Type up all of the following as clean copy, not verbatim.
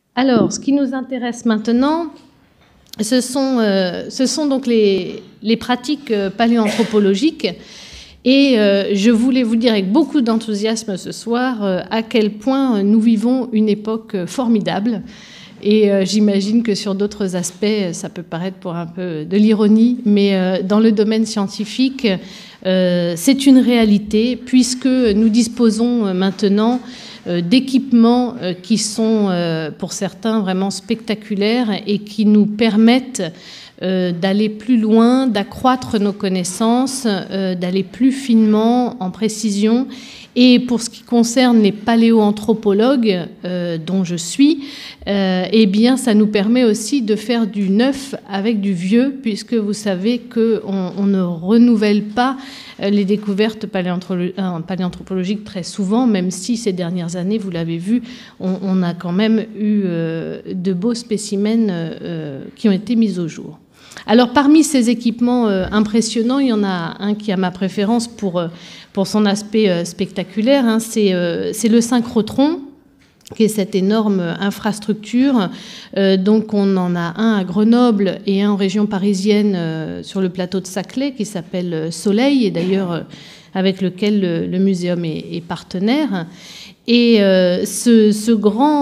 Alors, ce qui nous intéresse maintenant, ce sont donc les pratiques paléoanthropologiques. Et je voulais vous dire avec beaucoup d'enthousiasme ce soir à quel point nous vivons une époque formidable. Et j'imagine que sur d'autres aspects, ça peut paraître pour un peu de l'ironie, mais dans le domaine scientifique, c'est une réalité puisque nous disposons maintenant d'équipements qui sont pour certains vraiment spectaculaires et qui nous permettent d'aller plus loin, d'accroître nos connaissances, d'aller plus finement, en précision. Et pour ce qui concerne les paléoanthropologues, dont je suis, eh bien, ça nous permet aussi de faire du neuf avec du vieux, puisque vous savez qu'on ne renouvelle pas les découvertes paléanthropologiques très souvent, même si ces dernières années, vous l'avez vu, on a quand même eu de beaux spécimens qui ont été mis au jour. Alors, parmi ces équipements impressionnants, il y en a un qui a ma préférence pour son aspect spectaculaire, hein, c'est le synchrotron, qui est cette énorme infrastructure. Donc on en a un à Grenoble et un en région parisienne sur le plateau de Saclay qui s'appelle Soleil, et d'ailleurs avec lequel le muséum est partenaire. Et cette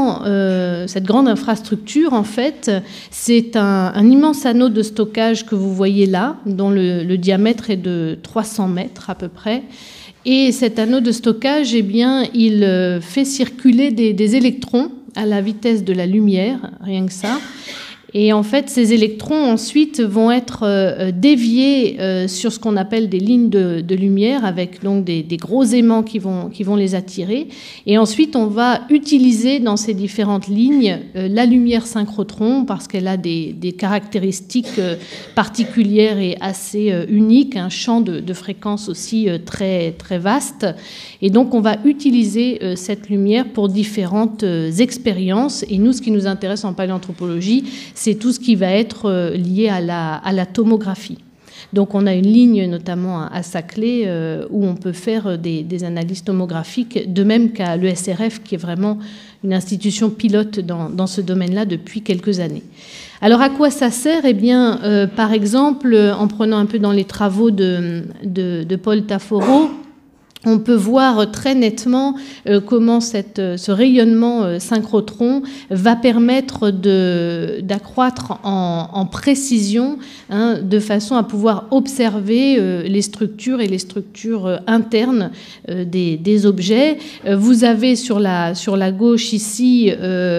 grande infrastructure, en fait, c'est un immense anneau de stockage que vous voyez là, dont le diamètre est de 300 mètres à peu près. Et cet anneau de stockage, eh bien, il fait circuler des électrons à la vitesse de la lumière, rien que ça. Et en fait, ces électrons, ensuite, vont être déviés sur ce qu'on appelle des lignes de lumière, avec donc des gros aimants qui vont les attirer. Et ensuite, on va utiliser dans ces différentes lignes la lumière synchrotron, parce qu'elle a des caractéristiques particulières et assez uniques, un champ de fréquence aussi très, très vaste. Et donc, on va utiliser cette lumière pour différentes expériences. Et nous, ce qui nous intéresse en paléanthropologie, c'est tout ce qui va être lié à la tomographie. Donc on a une ligne notamment à Saclay où on peut faire des analyses tomographiques, de même qu'à l'ESRF, qui est vraiment une institution pilote dans ce domaine-là depuis quelques années. Alors à quoi ça sert? Eh bien, par exemple, en prenant un peu dans les travaux de Paul Taforo, on peut voir très nettement comment ce rayonnement synchrotron va permettre d'accroître en précision, hein, de façon à pouvoir observer les structures et les structures internes des objets. Vous avez sur la gauche ici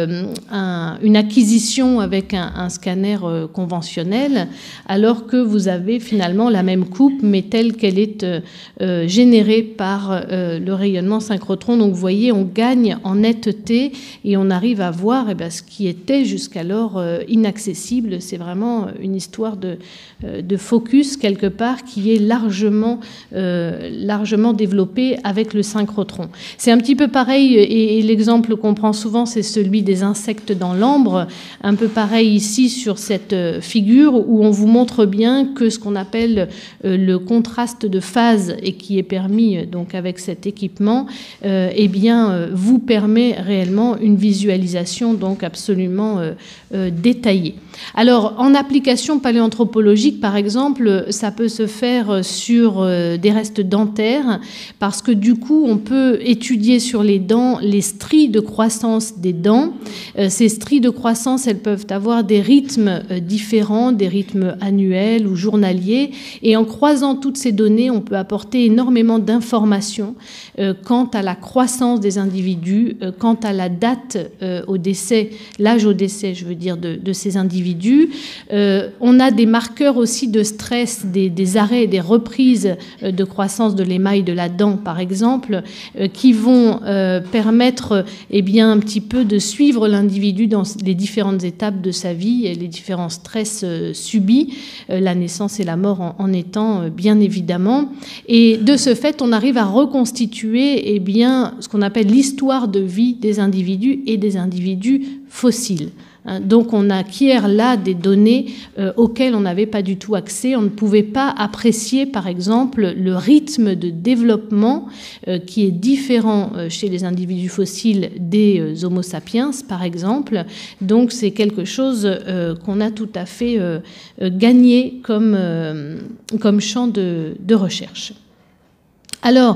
une acquisition avec un scanner conventionnel, alors que vous avez finalement la même coupe, mais telle qu'elle est générée par le rayonnement synchrotron. Donc vous voyez, on gagne en netteté et on arrive à voir ce qui était jusqu'alors inaccessible. C'est vraiment une histoire de focus quelque part qui est largement développée avec le synchrotron. C'est un petit peu pareil, et l'exemple qu'on prend souvent, c'est celui des insectes dans l'ambre. Un peu pareil ici sur cette figure où on vous montre bien que ce qu'on appelle le contraste de phase, et qui est permis donc avec cet équipement, eh bien, vous permet réellement une visualisation donc absolument détaillée. Alors, en application paléanthropologique, par exemple, ça peut se faire sur des restes dentaires, parce que du coup, on peut étudier sur les dents les stries de croissance des dents. Ces stries de croissance, elles peuvent avoir des rythmes différents, des rythmes annuels ou journaliers, et en croisant toutes ces données, on peut apporter énormément d'informations quant à la croissance des individus, quant à la date au décès, l'âge au décès, je veux dire, de ces individus. On a des marqueurs aussi de stress, des arrêts et des reprises de croissance de l'émail de la dent, par exemple, qui vont permettre un petit peu de suivre l'individu dans les différentes étapes de sa vie et les différents stress subis, la naissance et la mort en étant bien évidemment. Et de ce fait, on arrive à reconstituer ce qu'on appelle l'histoire de vie des individus et des individus fossiles. Donc on acquiert là des données auxquelles on n'avait pas du tout accès. On ne pouvait pas apprécier, par exemple, le rythme de développement qui est différent chez les individus fossiles des Homo sapiens, par exemple. Donc c'est quelque chose qu'on a tout à fait gagné comme champ de recherche. Alors,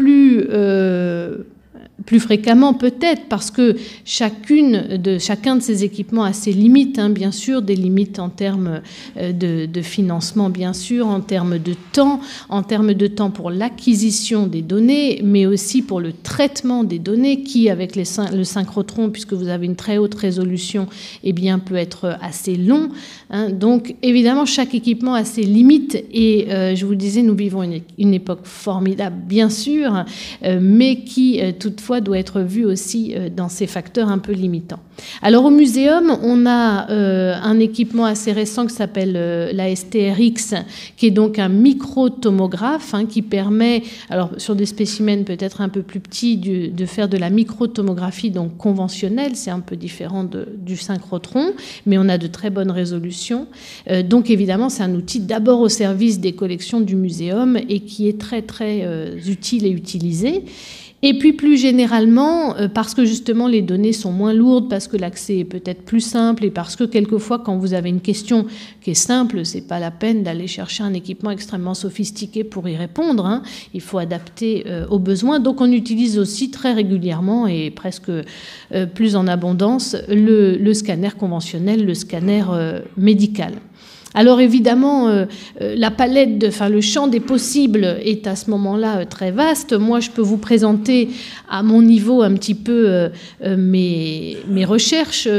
plus fréquemment peut-être, parce que chacun de ces équipements a ses limites, bien sûr, des limites en termes de financement, bien sûr, en termes de temps pour l'acquisition des données, mais aussi pour le traitement des données qui, avec le synchrotron, puisque vous avez une très haute résolution, eh bien, peut être assez long. Donc, évidemment, chaque équipement a ses limites et je vous le disais, nous vivons une époque formidable, bien sûr, mais qui, toutefois, doit être vue aussi dans ces facteurs un peu limitants. Alors, au muséum, on a un équipement assez récent qui s'appelle la STRX, qui est donc un microtomographe qui permet, alors sur des spécimens peut-être un peu plus petits, de faire de la microtomographie donc conventionnelle. C'est un peu différent du synchrotron, mais on a de très bonnes résolutions. Donc évidemment, c'est un outil d'abord au service des collections du muséum et qui est très très utile et utilisé. Et puis plus généralement, parce que justement les données sont moins lourdes, parce que l'accès est peut-être plus simple et parce que quelquefois quand vous avez une question qui est simple, c'est pas la peine d'aller chercher un équipement extrêmement sophistiqué pour y répondre. Il faut adapter aux besoins. Donc on utilise aussi très régulièrement et presque plus en abondance le scanner conventionnel, le scanner médical. Alors évidemment, la palette, le champ des possibles est à ce moment-là très vaste. Moi, je peux vous présenter à mon niveau un petit peu mes recherches,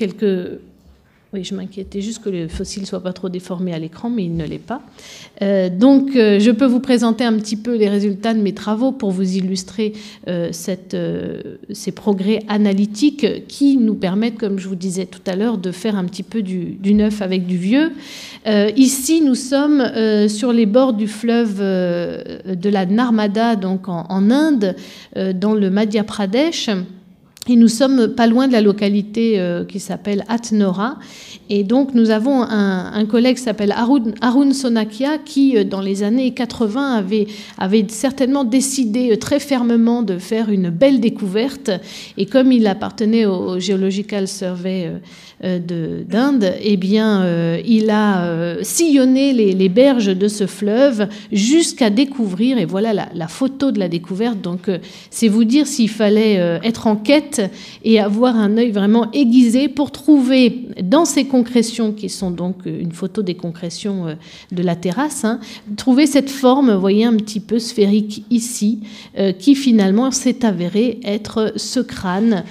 Oui, je m'inquiétais juste que le fossile ne soit pas trop déformé à l'écran, mais il ne l'est pas. Donc, je peux vous présenter un petit peu les résultats de mes travaux pour vous illustrer ces progrès analytiques qui nous permettent, comme je vous disais tout à l'heure, de faire un petit peu du neuf avec du vieux. Ici, nous sommes sur les bords du fleuve de la Narmada, donc en Inde, dans le Madhya Pradesh. Et nous sommes pas loin de la localité qui s'appelle Atnora. Et donc, nous avons un collègue qui s'appelle Arun Sonakia qui, dans les années 80, avait certainement décidé très fermement de faire une belle découverte. Et comme il appartenait au Geological Survey d'Inde, eh bien, il a sillonné les berges de ce fleuve jusqu'à découvrir, et voilà la photo de la découverte. Donc, c'est vous dire s'il fallait être en quête et avoir un œil vraiment aiguisé pour trouver dans ces concrétions, qui sont donc une photo des concrétions de la terrasse, trouver cette forme, vous voyez, un petit peu sphérique ici, qui finalement s'est avéré être ce crâne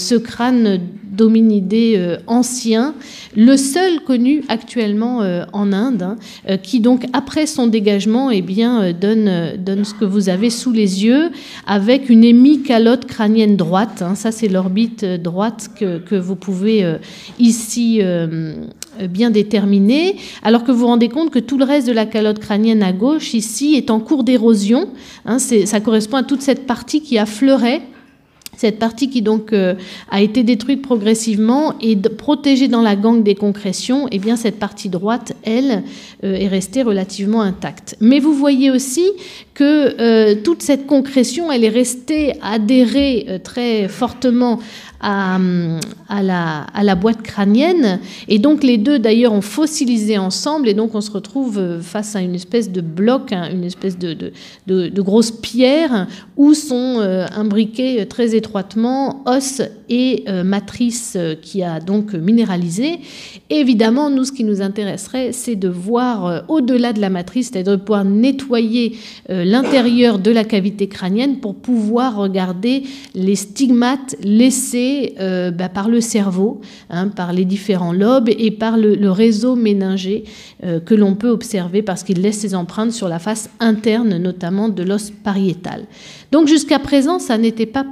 d'hominidés ancien, le seul connu actuellement en Inde, qui donc après son dégagement eh bien, donne ce que vous avez sous les yeux, avec une hémicalote crânienne droite. Ça, c'est l'orbite droite que vous pouvez ici bien déterminer, alors que vous vous rendez compte que tout le reste de la calotte crânienne à gauche, ici, est en cours d'érosion. Ça correspond à toute cette partie qui affleurait. Cette partie qui donc a été détruite progressivement et protégée dans la gangue des concrétions, eh bien cette partie droite, elle, est restée relativement intacte. Mais vous voyez aussi que toute cette concrétion, elle est restée adhérée très fortement à la boîte crânienne, et donc les deux d'ailleurs ont fossilisé ensemble, et donc on se retrouve face à une espèce de bloc, une espèce de grosse pierre où sont imbriqués très étroitement os et matrice qui a donc minéralisé. Et évidemment, nous, ce qui nous intéresserait, c'est de voir au-delà de la matrice, c'est-à-dire de pouvoir nettoyer l'intérieur de la cavité crânienne pour pouvoir regarder les stigmates laissés par le cerveau, par les différents lobes et par le réseau méningé que l'on peut observer parce qu'il laisse ses empreintes sur la face interne, notamment de l'os pariétal. Donc jusqu'à présent, ça n'était pas possible.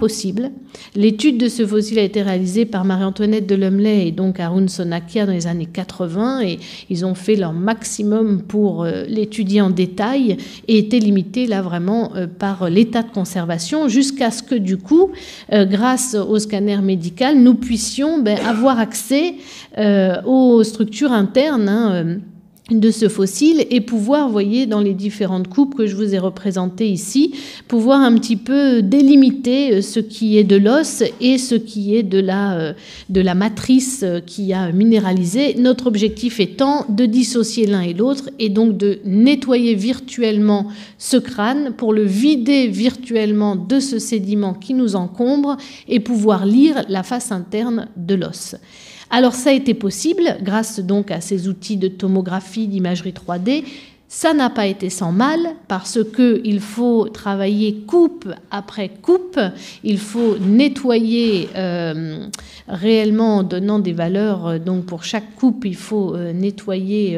mondiale. L'étude de ce fossile a été réalisée par Marie-Antoinette Delumley et donc Haroun Sonakia dans les années 80, et ils ont fait leur maximum pour l'étudier en détail et était limitée là vraiment par l'état de conservation, jusqu'à ce que du coup, grâce au scanner médical, nous puissions avoir accès aux structures internes de ce fossile et pouvoir, voyez, dans les différentes coupes que je vous ai représentées ici, pouvoir un petit peu délimiter ce qui est de l'os et ce qui est de la matrice qui a minéralisé. Notre objectif étant de dissocier l'un et l'autre et donc de nettoyer virtuellement ce crâne pour le vider virtuellement de ce sédiment qui nous encombre et pouvoir lire la face interne de l'os. Alors ça a été possible grâce donc à ces outils de tomographie, d'imagerie 3D. Ça n'a pas été sans mal parce qu'il faut travailler coupe après coupe, il faut nettoyer réellement en donnant des valeurs. Donc pour chaque coupe, il faut nettoyer,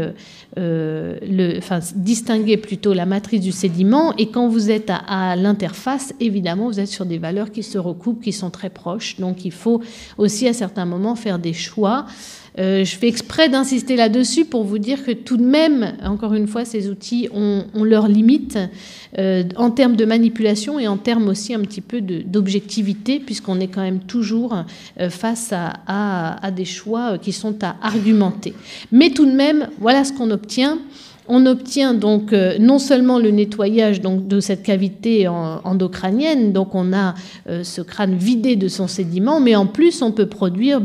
distinguer plutôt la matrice du sédiment. Et quand vous êtes à l'interface, évidemment, vous êtes sur des valeurs qui se recoupent, qui sont très proches. Donc il faut aussi à certains moments faire des choix. Je fais exprès d'insister là-dessus pour vous dire que tout de même, encore une fois, ces outils ont leurs limites en termes de manipulation et en termes aussi un petit peu d'objectivité, puisqu'on est quand même toujours face à des choix qui sont à argumenter. Mais tout de même, voilà ce qu'on obtient. On obtient donc non seulement le nettoyage donc, de cette cavité endocrânienne, donc on a ce crâne vidé de son sédiment, mais en plus on peut produire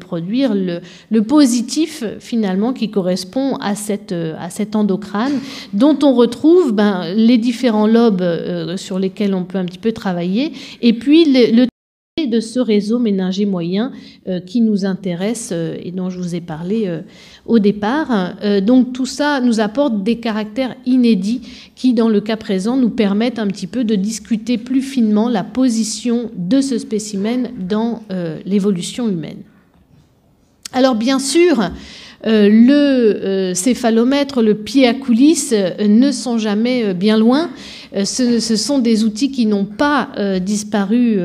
le positif finalement qui correspond à cet endocrâne, dont on retrouve les différents lobes sur lesquels on peut un petit peu travailler, et puis le de ce réseau méningé moyen qui nous intéresse et dont je vous ai parlé au départ. Donc tout ça nous apporte des caractères inédits qui, dans le cas présent, nous permettent un petit peu de discuter plus finement la position de ce spécimen dans l'évolution humaine. Alors bien sûr, le céphalomètre, le pied à coulisses ne sont jamais bien loin. Ce sont des outils qui n'ont pas disparu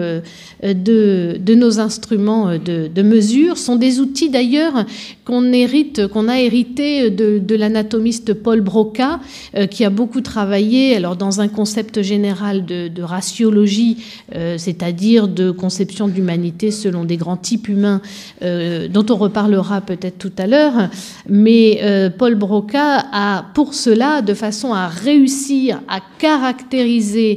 de nos instruments de mesure. Ce sont des outils d'ailleurs qu'on a hérité de l'anatomiste Paul Broca, qui a beaucoup travaillé alors dans un concept général de raciologie, c'est-à-dire de conception d'humanité selon des grands types humains, dont on reparlera peut-être tout à l'heure. Mais Paul Broca a pour cela, de façon à réussir à caractériser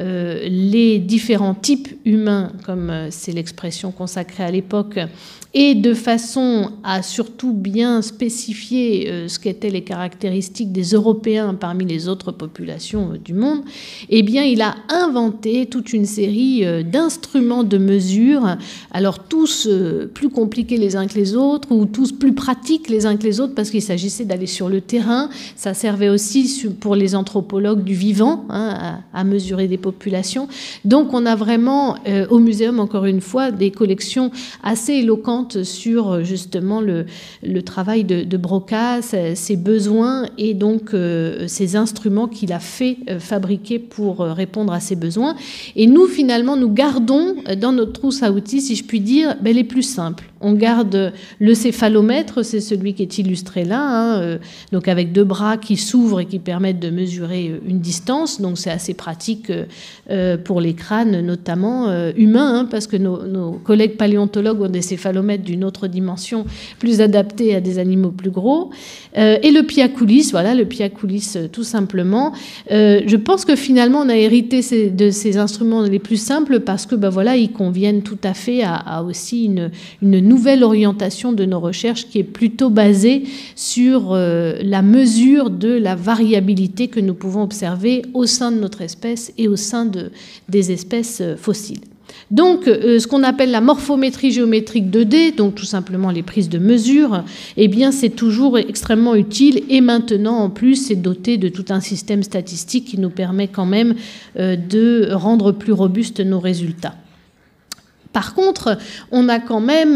les différents types humains, comme c'est l'expression consacrée à l'époque, et de façon à surtout bien spécifier ce qu'étaient les caractéristiques des Européens parmi les autres populations du monde, eh bien, il a inventé toute une série d'instruments de mesure, alors tous plus compliqués les uns que les autres, ou tous plus pratiques les uns que les autres, parce qu'il s'agissait d'aller sur le terrain. Ça servait aussi pour les anthropologues du vivant, à mesurer des populations. Donc, on a vraiment, au muséum, encore une fois, des collections assez éloquentes sur justement le travail de Broca, ses besoins et donc ces instruments qu'il a fait fabriquer pour répondre à ses besoins. Et nous, finalement, nous gardons dans notre trousse à outils, si je puis dire, les plus simples. On garde le céphalomètre, c'est celui qui est illustré là, donc avec deux bras qui s'ouvrent et qui permettent de mesurer une distance. Donc c'est assez pratique pour les crânes, notamment humains, parce que nos collègues paléontologues ont des céphalomètres d'une autre dimension, plus adaptés à des animaux plus gros. Et le pied à coulisses, voilà, le pied à coulisses tout simplement. Je pense que finalement on a hérité de ces instruments les plus simples parce que voilà, ils conviennent tout à fait à aussi une nouvelle orientation de nos recherches qui est plutôt basée sur la mesure de la variabilité que nous pouvons observer au sein de notre espèce et au sein des espèces fossiles. Donc, ce qu'on appelle la morphométrie géométrique 2D, donc tout simplement les prises de mesure, eh bien, c'est toujours extrêmement utile et maintenant, en plus, c'est doté de tout un système statistique qui nous permet quand même de rendre plus robustes nos résultats. Par contre, on a quand même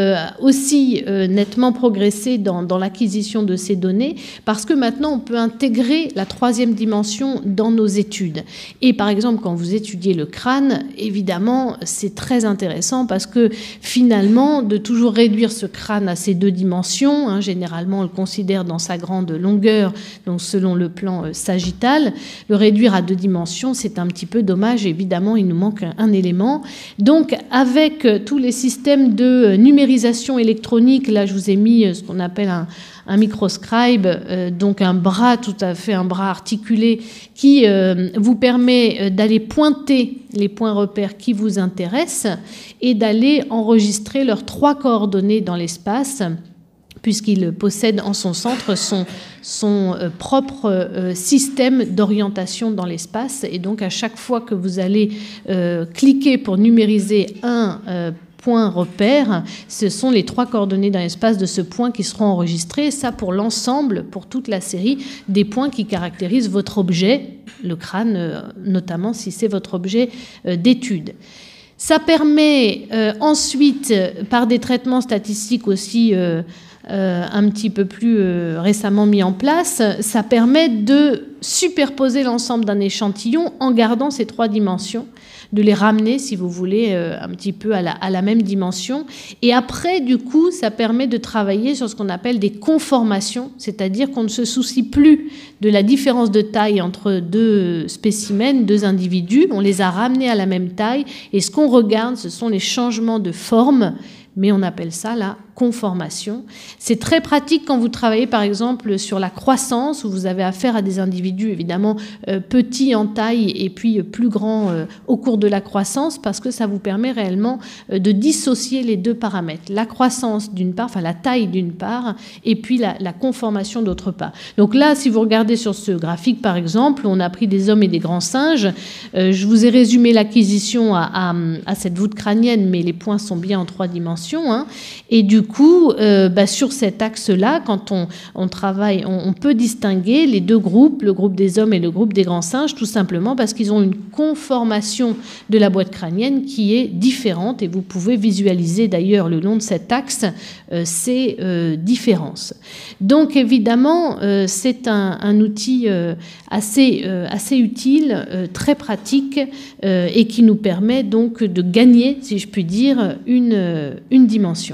aussi nettement progressé dans l'acquisition de ces données parce que maintenant, on peut intégrer la troisième dimension dans nos études. Et par exemple, quand vous étudiez le crâne, évidemment, c'est très intéressant parce que finalement, de toujours réduire ce crâne à ces deux dimensions, hein, généralement, on le considère dans sa grande longueur, donc selon le plan sagittal, le réduire à deux dimensions, c'est un petit peu dommage. Évidemment, il nous manque un élément. Donc, avec tous les systèmes de numérisation électronique, là je vous ai mis ce qu'on appelle un microscribe, donc un bras articulé qui vous permet d'aller pointer les points repères qui vous intéressent et d'aller enregistrer leurs 3 coordonnées dans l'espace, puisqu'il possède en son centre son propre système d'orientation dans l'espace. Et donc, à chaque fois que vous allez cliquer pour numériser un point repère, ce sont les 3 coordonnées dans l'espace de ce point qui seront enregistrées. Et ça, pour l'ensemble, pour toute la série, des points qui caractérisent votre objet, le crâne notamment, si c'est votre objet d'étude. Ça permet ensuite, par des traitements statistiques aussi un petit peu plus récemment mis en place, ça permet de superposer l'ensemble d'un échantillon en gardant ces 3 dimensions, de les ramener, si vous voulez, un petit peu à la même dimension. Et après, du coup, ça permet de travailler sur ce qu'on appelle des conformations, c'est-à-dire qu'on ne se soucie plus de la différence de taille entre 2 spécimens, 2 individus. On les a ramenés à la même taille. Et ce qu'on regarde, ce sont les changements de forme, mais on appelle ça la conformation. C'est très pratique quand vous travaillez par exemple sur la croissance, où vous avez affaire à des individus évidemment petits en taille et puis plus grands au cours de la croissance, parce que ça vous permet réellement de dissocier les 2 paramètres. La croissance d'une part, enfin la taille d'une part, et puis la conformation d'autre part. Donc là, si vous regardez sur ce graphique par exemple, on a pris des hommes et des grands singes. Je vous ai résumé l'acquisition à cette voûte crânienne, mais les points sont bien en 3 dimensions. Hein. Et du coup, sur cet axe-là, quand on travaille, on peut distinguer les 2 groupes, le groupe des hommes et le groupe des grands singes, tout simplement parce qu'ils ont une conformation de la boîte crânienne qui est différente. Et vous pouvez visualiser d'ailleurs le long de cet axe ces différences. Donc évidemment, c'est un outil assez utile, très pratique et qui nous permet donc de gagner, si je puis dire, une dimension.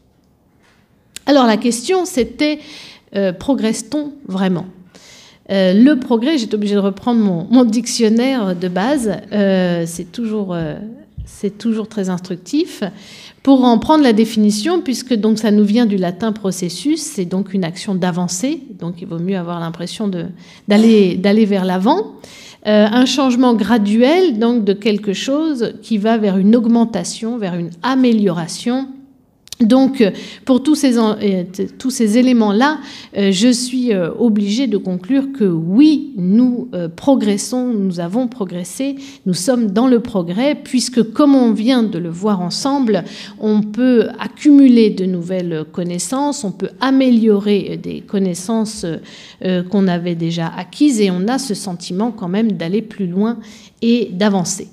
Alors la question, c'était progresse-t-on vraiment ? Le progrès, j'étais obligée de reprendre mon dictionnaire de base, c'est toujours très instructif. Pour en prendre la définition, puisque donc ça nous vient du latin processus, c'est donc une action d'avancée, donc il vaut mieux avoir l'impression d'aller vers l'avant. Un changement graduel donc de quelque chose qui va vers une augmentation, vers une amélioration. Donc, pour tous ces éléments-là, je suis obligée de conclure que oui, nous progressons, nous avons progressé, nous sommes dans le progrès, puisque comme on vient de le voir ensemble, on peut accumuler de nouvelles connaissances, on peut améliorer des connaissances qu'on avait déjà acquises, et on a ce sentiment quand même d'aller plus loin et d'avancer.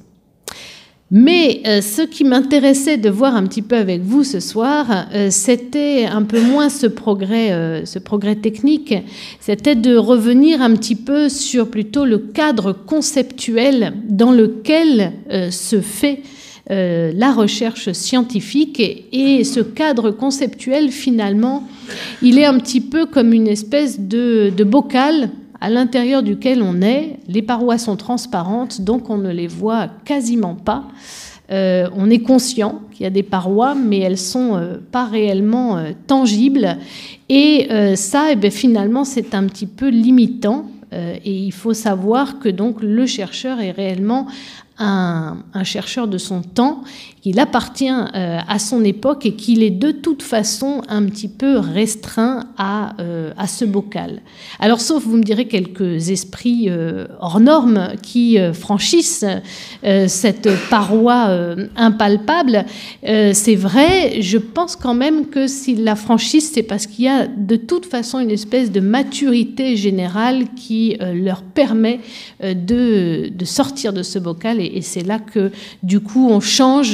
Mais ce qui m'intéressait de voir un petit peu avec vous ce soir, c'était un peu moins ce progrès technique, c'était de revenir un petit peu sur plutôt le cadre conceptuel dans lequel se fait la recherche scientifique. Et ce cadre conceptuel, finalement, il est un petit peu comme une espèce de bocal à l'intérieur duquel on est. Les parois sont transparentes, donc on ne les voit quasiment pas. On est conscient qu'il y a des parois, mais elles ne sont pas réellement tangibles. Et ça, finalement, c'est un petit peu limitant. Et il faut savoir que donc, le chercheur est réellement un chercheur de son temps, qu'il appartient à son époque et qu'il est de toute façon un petit peu restreint à ce bocal. Alors, sauf, vous me direz, quelques esprits hors normes qui franchissent cette paroi impalpable. C'est vrai, je pense quand même que s'ils la franchissent, c'est parce qu'il y a de toute façon une espèce de maturité générale qui leur permet de sortir de ce bocal et c'est là que, du coup, on change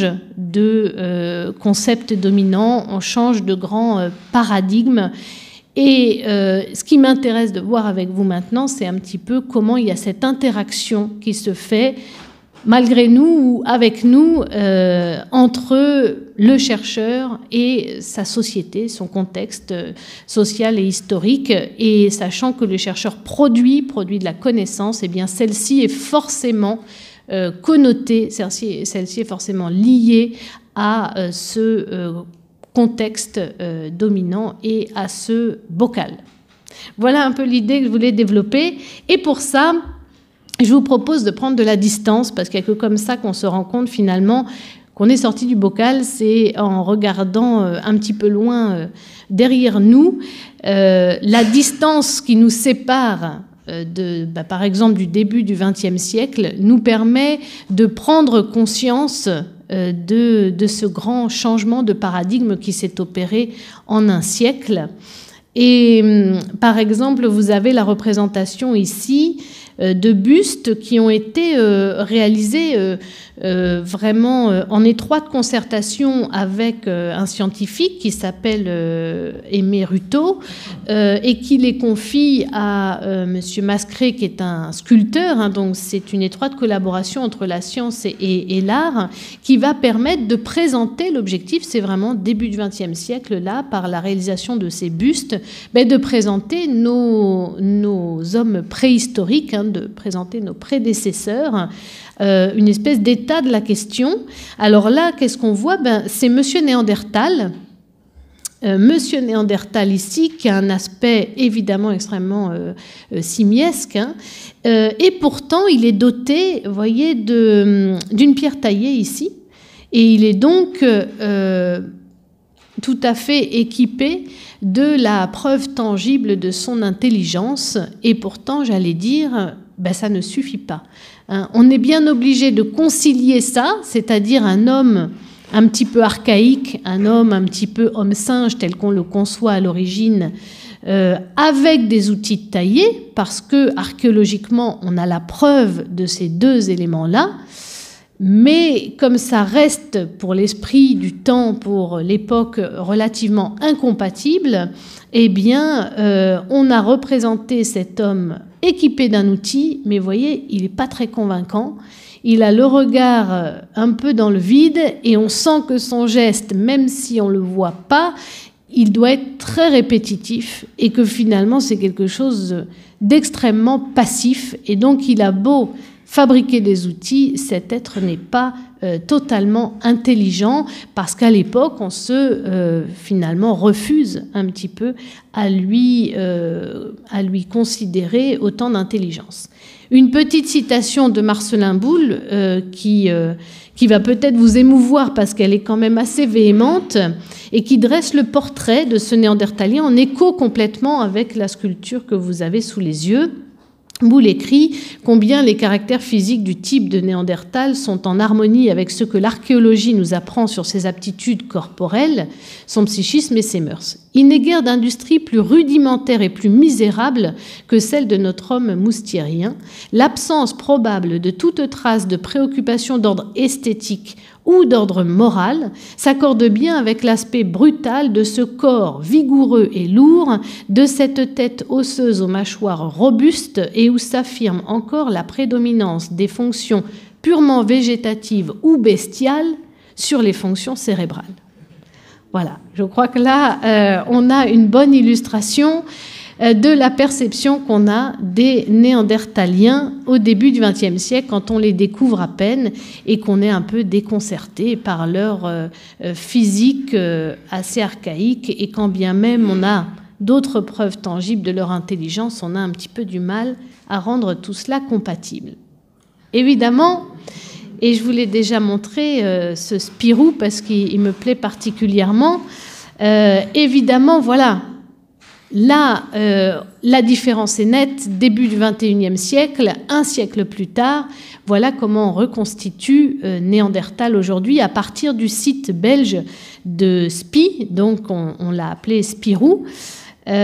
de concept dominant, on change de grand paradigme. Et ce qui m'intéresse de voir avec vous maintenant, c'est un petit peu comment il y a cette interaction qui se fait malgré nous ou avec nous entre le chercheur et sa société, son contexte social et historique. Et sachant que le chercheur produit de la connaissance, eh bien celle-ci est forcément connotée, celle-ci est forcément liée à ce contexte dominant et à ce bocal. Voilà un peu l'idée que je voulais développer. Et pour ça, je vous propose de prendre de la distance, parce qu'il n'y a que comme ça qu'on se rend compte finalement qu'on est sorti du bocal, c'est en regardant un petit peu loin derrière nous. La distance qui nous sépare par exemple du début du XXe siècle nous permet de prendre conscience de ce grand changement de paradigme qui s'est opéré en un siècle. Et par exemple, vous avez la représentation ici de bustes qui ont été réalisés vraiment en étroite concertation avec un scientifique qui s'appelle Aimé Ruteau et qui les confie à Monsieur Mascret, qui est un sculpteur, hein, donc c'est une étroite collaboration entre la science et l'art qui va permettre de présenter l'objectif, c'est vraiment début du XXe siècle, là, par la réalisation de ces bustes, de présenter nos hommes préhistoriques, hein, de présenter nos prédécesseurs, une espèce d'état de la question. Alors là, qu'est-ce qu'on voit? C'est Monsieur Néandertal. Monsieur Néandertal ici, qui a un aspect évidemment extrêmement simiesque, hein, et pourtant il est doté, vous voyez, d'une pierre taillée ici, et il est donc tout à fait équipé de la preuve tangible de son intelligence, et pourtant, j'allais dire, ça ne suffit pas. Hein, on est bien obligé de concilier ça, c'est-à-dire un homme un petit peu archaïque, un homme un petit peu homme-singe tel qu'on le conçoit à l'origine, avec des outils taillés, parce que archéologiquement, on a la preuve de ces deux éléments-là. Mais comme ça reste pour l'esprit du temps, pour l'époque, relativement incompatible, eh bien, on a représenté cet homme équipé d'un outil, mais vous voyez, il n'est pas très convaincant. Il a le regard un peu dans le vide et on sent que son geste, même si on ne le voit pas, il doit être très répétitif et que finalement, c'est quelque chose d'extrêmement passif. Et donc, il a beau fabriquer des outils, cet être n'est pas totalement intelligent, parce qu'à l'époque, on se finalement refuse un petit peu à lui considérer autant d'intelligence. Une petite citation de Marcellin Boule qui va peut-être vous émouvoir parce qu'elle est quand même assez véhémente et qui dresse le portrait de ce néandertalien en écho complètement avec la sculpture que vous avez sous les yeux. Boule écrit combien les caractères physiques du type de Néandertal sont en harmonie avec ce que l'archéologie nous apprend sur ses aptitudes corporelles, son psychisme et ses mœurs. Il n'est guère d'industrie plus rudimentaire et plus misérable que celle de notre homme moustierien. L'absence probable de toute trace de préoccupation d'ordre esthétique ou d'ordre moral s'accorde bien avec l'aspect brutal de ce corps vigoureux et lourd, de cette tête osseuse aux mâchoires robustes et où s'affirme encore la prédominance des fonctions purement végétatives ou bestiales sur les fonctions cérébrales. Voilà, je crois que là, on a une bonne illustration de la perception qu'on a des Néandertaliens au début du XXe siècle, quand on les découvre à peine et qu'on est un peu déconcerté par leur physique assez archaïque, et quand bien même on a d'autres preuves tangibles de leur intelligence, on a un petit peu du mal à rendre tout cela compatible. Évidemment, et je vous l'ai déjà montré, ce Spirou, parce qu'il me plaît particulièrement, évidemment, voilà. Là, la différence est nette. Début du XXIe siècle, un siècle plus tard, voilà comment on reconstitue Néandertal aujourd'hui à partir du site belge de Spie, donc on l'a appelé Spirou.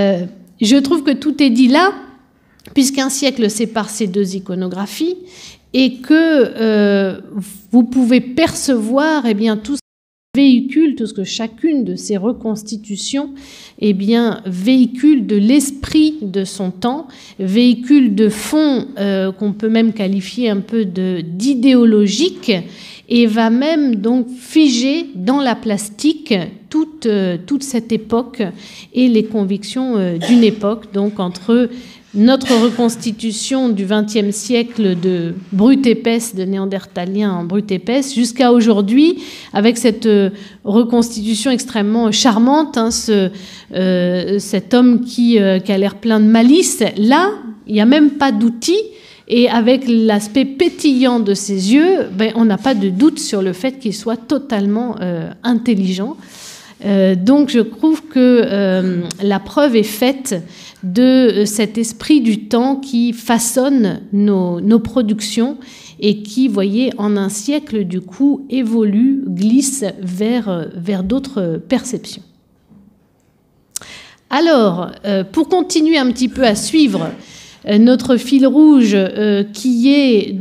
Je trouve que tout est dit là, puisqu'un siècle sépare ces deux iconographies. et que vous pouvez percevoir tout ce véhicule, tout ce que chacune de ces reconstitutions véhicule de l'esprit de son temps, véhicule de fond qu'on peut même qualifier un peu d'idéologique, et va même donc figer dans la plastique toute cette époque et les convictions d'une époque, donc entre notre reconstitution du XXe siècle de brute épaisse, de néandertalien en brute épaisse, jusqu'à aujourd'hui, avec cette reconstitution extrêmement charmante, cet homme qui a l'air plein de malice. Là, il n'y a même pas d'outils, et avec l'aspect pétillant de ses yeux, on n'a pas de doute sur le fait qu'il soit totalement intelligent. Donc je trouve que la preuve est faite de cet esprit du temps qui façonne nos productions et qui, voyez, en un siècle, du coup, évolue, glisse vers d'autres perceptions. Alors, pour continuer un petit peu à suivre notre fil rouge qui est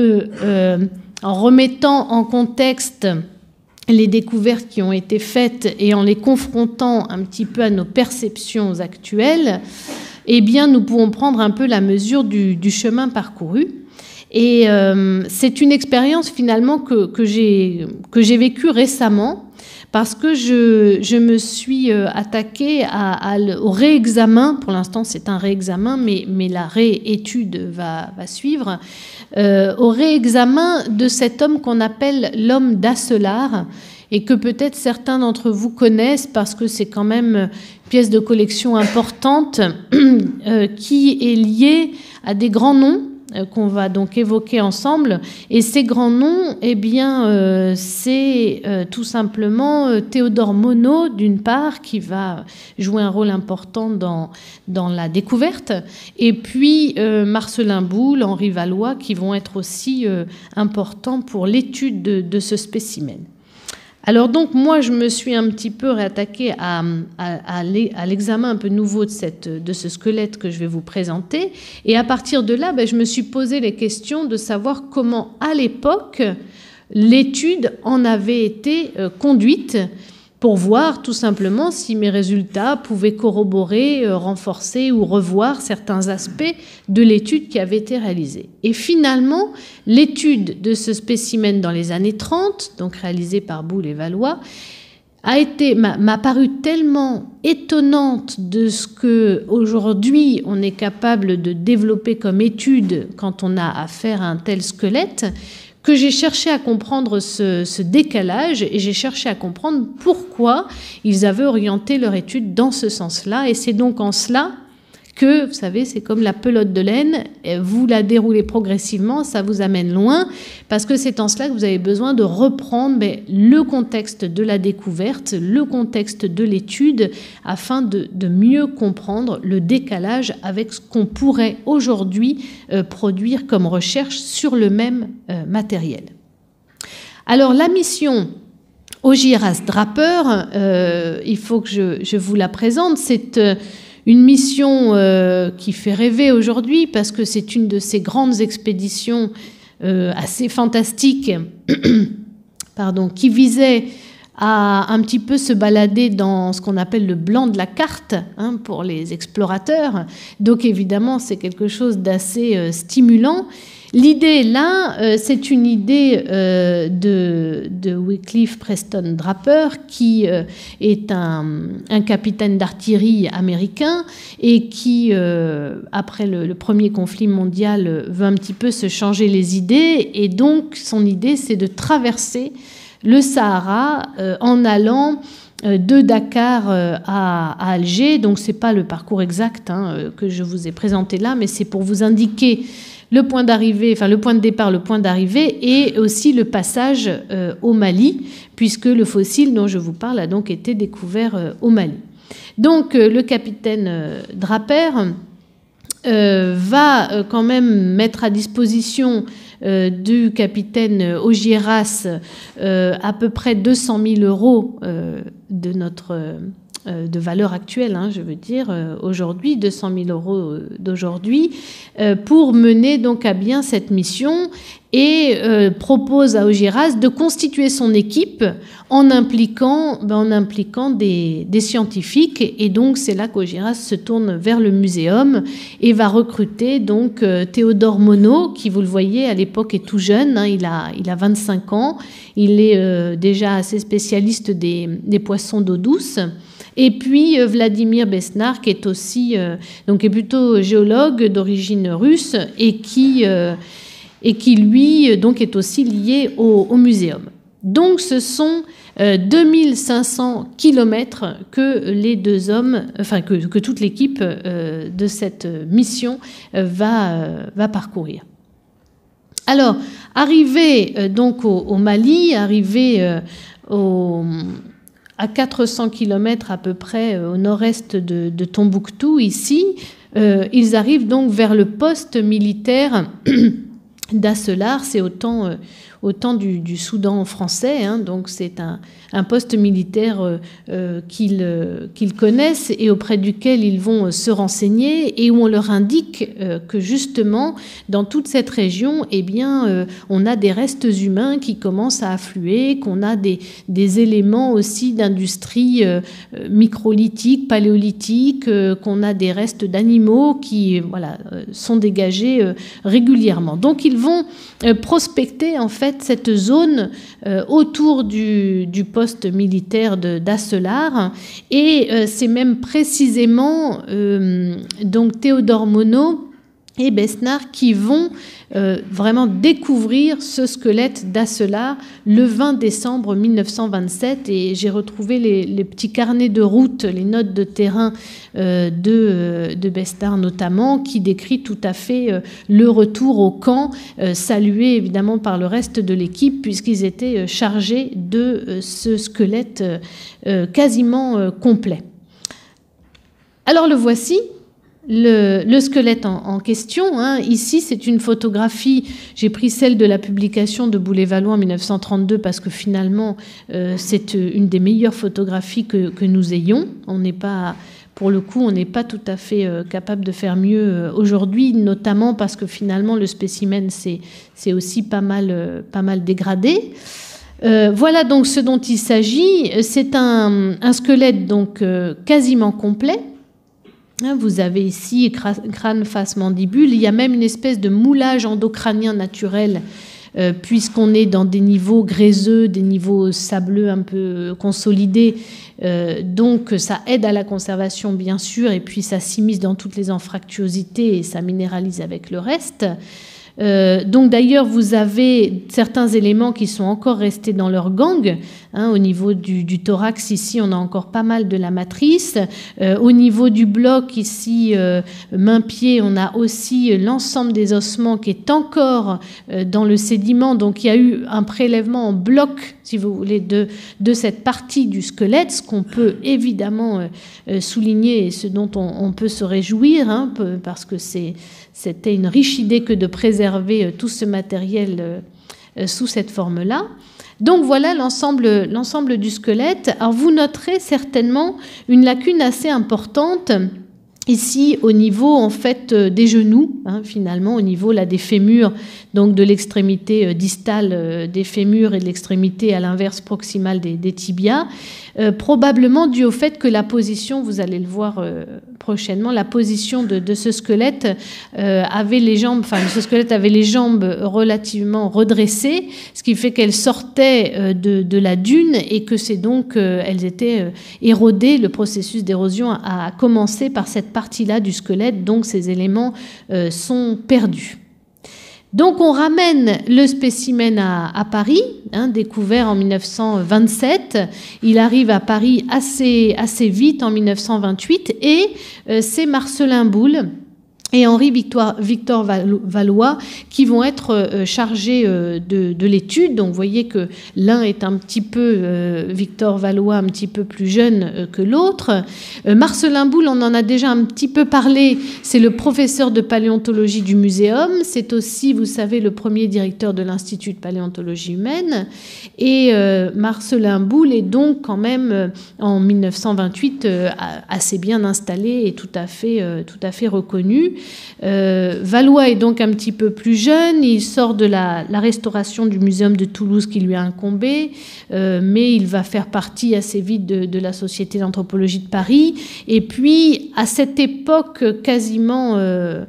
en remettant en contexte les découvertes qui ont été faites et en les confrontant un petit peu à nos perceptions actuelles, nous pouvons prendre un peu la mesure du chemin parcouru. Et c'est une expérience finalement que j'ai vécue récemment, parce que je me suis attaquée au réexamen. Pour l'instant, c'est un réexamen, mais la réétude va suivre. Au réexamen de cet homme qu'on appelle l'homme d'Asselar, et que peut-être certains d'entre vous connaissent parce que c'est quand même une pièce de collection importante qui est liée à des grands noms qu'on va donc évoquer ensemble. Et ces grands noms, c'est tout simplement Théodore Monod, d'une part, qui va jouer un rôle important dans la découverte, et puis Marcellin Boule, Henri Valois, qui vont être aussi importants pour l'étude de ce spécimen. Alors donc, moi, je me suis un petit peu réattaquée à l'examen un peu nouveau de ce squelette que je vais vous présenter. Et à partir de là, je me suis posé les questions de savoir comment, à l'époque, l'étude en avait été conduite, pour voir tout simplement si mes résultats pouvaient corroborer, renforcer ou revoir certains aspects de l'étude qui avait été réalisée. Et finalement, l'étude de ce spécimen dans les années 30, donc réalisée par Boule et Valois, m'a paru tellement étonnante de ce qu'aujourd'hui on est capable de développer comme étude quand on a affaire à un tel squelette, que j'ai cherché à comprendre ce décalage, et j'ai cherché à comprendre pourquoi ils avaient orienté leur étude dans ce sens-là. Et c'est donc en cela que, vous savez, c'est comme la pelote de laine, vous la déroulez progressivement, ça vous amène loin, parce que c'est en cela que vous avez besoin de reprendre le contexte de la découverte, le contexte de l'étude, afin de mieux comprendre le décalage avec ce qu'on pourrait aujourd'hui produire comme recherche sur le même matériel. Alors, la mission Ogiras-Draper, il faut que je vous la présente, c'est une mission qui fait rêver aujourd'hui, parce que c'est une de ces grandes expéditions assez fantastiques qui visait à un petit peu se balader dans ce qu'on appelle le blanc de la carte pour les explorateurs. Donc évidemment, c'est quelque chose d'assez stimulant. L'idée là, c'est une idée de Wycliffe Preston Draper, qui est un capitaine d'artillerie américain et qui, après le premier conflit mondial, veut un petit peu se changer les idées. Et donc, son idée, c'est de traverser le Sahara en allant de Dakar à Alger. Donc, ce n'est pas le parcours exact que je vous ai présenté là, mais c'est pour vous indiquer le point d'arrivée, enfin le point de départ, le point d'arrivée, et aussi le passage au Mali, puisque le fossile dont je vous parle a donc été découvert au Mali. Donc le capitaine Draper va quand même mettre à disposition du capitaine Ogiras à peu près 200 000 euros de notre de valeur actuelle, je veux dire, aujourd'hui, 200 000 euros d'aujourd'hui, pour mener donc à bien cette mission. et propose à Augiéras de constituer son équipe en impliquant des scientifiques. Et donc, c'est là qu'Augiéras se tourne vers le muséum et va recruter donc Théodore Monod, qui, vous le voyez, à l'époque est tout jeune, hein, il a 25 ans, il est déjà assez spécialiste des poissons d'eau douce. Et puis Vladimir Besnard, qui est aussi donc est plutôt géologue d'origine russe et qui lui donc est aussi lié au muséum. Donc ce sont 2500 kilomètres que les deux hommes, enfin que toute l'équipe de cette mission va parcourir. Alors, arrivé donc au Mali, arrivé à 400 km à peu près au nord-est de Tombouctou, ici, ils arrivent donc vers le poste militaire d'Asselar. C'est au temps du Soudan français, hein, donc c'est un poste militaire qu'ils connaissent et auprès duquel ils vont se renseigner et où on leur indique que justement dans toute cette région, eh bien, on a des restes humains qui commencent à affluer, qu'on a des éléments aussi d'industrie microlithique, paléolithique, qu'on a des restes d'animaux qui sont dégagés régulièrement. Donc ils vont prospecter en fait cette zone autour du poste militaire d'Asselar et c'est même précisément donc Théodore Monod et Besnard qui vont vraiment découvrir ce squelette d'Asselar le 20 décembre 1927 et j'ai retrouvé les petits carnets de route, les notes de terrain de Besnard notamment, qui décrit tout à fait le retour au camp, salué évidemment par le reste de l'équipe puisqu'ils étaient chargés de ce squelette quasiment complet. Alors le voici. Le squelette en question, hein. Ici c'est une photographie, j'ai pris celle de la publication de Boulet-Valois en 1932 parce que finalement c'est une des meilleures photographies que nous ayons. On n'est pas, pour le coup, on n'est pas tout à fait capable de faire mieux aujourd'hui, notamment parce que finalement le spécimen c'est aussi pas mal dégradé. Voilà donc ce dont il s'agit. C'est un squelette donc quasiment complet. Vous avez ici crâne, face, mandibule. Il y a même une espèce de moulage endocrânien naturel puisqu'on est dans des niveaux gréseux, des niveaux sableux un peu consolidés. Donc ça aide à la conservation bien sûr et puis ça s'immisce dans toutes les anfractuosités et ça minéralise avec le reste. Donc d'ailleurs vous avez certains éléments qui sont encore restés dans leur gangue, hein, au niveau du thorax ici on a encore pas mal de la matrice, au niveau du bloc ici main-pied on a aussi l'ensemble des ossements qui est encore dans le sédiment, donc il y a eu un prélèvement en bloc si vous voulez de cette partie du squelette, ce qu'on peut évidemment souligner et ce dont on peut se réjouir, hein, parce que c'était une riche idée que de préserver tout ce matériel sous cette forme-là. Donc voilà l'ensemble du squelette. Alors vous noterez certainement une lacune assez importante ici au niveau en fait des genoux, hein, finalement au niveau là des fémurs, donc de l'extrémité distale des fémurs et de l'extrémité à l'inverse proximale des tibias, probablement dû au fait que la position, vous allez le voir prochainement, la position de ce squelette avait les jambes, enfin ce squelette avait les jambes relativement redressées, ce qui fait qu'elles sortaient de la dune et que c'est donc elles étaient érodées. Le processus d'érosion a commencé par cette partie-là du squelette, donc ces éléments sont perdus. Donc on ramène le spécimen à Paris, hein, découvert en 1927. Il arrive à Paris assez vite en 1928 et c'est Marcelin Boule et Henri-Victor Valois qui vont être chargés de l'étude. Donc vous voyez que l'un est un petit peu, Victor Valois, un petit peu plus jeune que l'autre. Marcelin Boule, on en a déjà un petit peu parlé, c'est le professeur de paléontologie du muséum. C'est aussi, vous savez, le premier directeur de l'Institut de paléontologie humaine. Et Marcelin Boule est donc quand même, en 1928, assez bien installé et tout à fait reconnu. Valois est donc un petit peu plus jeune, il sort de la restauration du muséum de Toulouse qui lui a incombé, mais il va faire partie assez vite de la Société d'anthropologie de Paris. Et puis, à cette époque, quasiment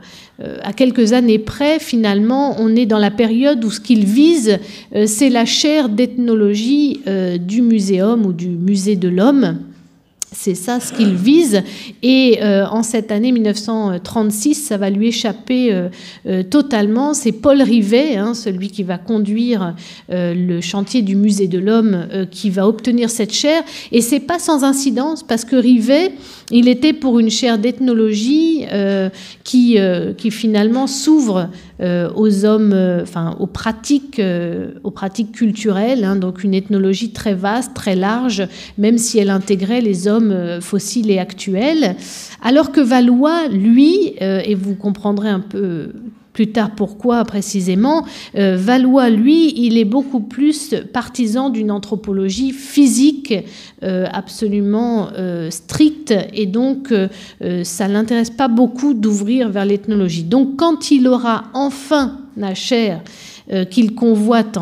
à quelques années près, finalement, on est dans la période où ce qu'il vise, c'est la chaire d'ethnologie du muséum ou du musée de l'homme. C'est ça ce qu'il vise. Et en cette année 1936, ça va lui échapper totalement. C'est Paul Rivet, celui qui va conduire le chantier du musée de l'homme, qui va obtenir cette chaire. Et c'est pas sans incidence, parce que Rivet, il était pour une chaire d'ethnologie qui finalement s'ouvre aux hommes, aux pratiques culturelles, donc une ethnologie très vaste, très large, même si elle intégrait les hommes fossiles et actuels, alors que Valois, lui, et vous comprendrez un peu plus tard pourquoi précisément, Valois, lui, il est beaucoup plus partisan d'une anthropologie physique absolument stricte, et donc ça ne l'intéresse pas beaucoup d'ouvrir vers l'ethnologie. Donc quand il aura enfin la chaire qu'il convoite en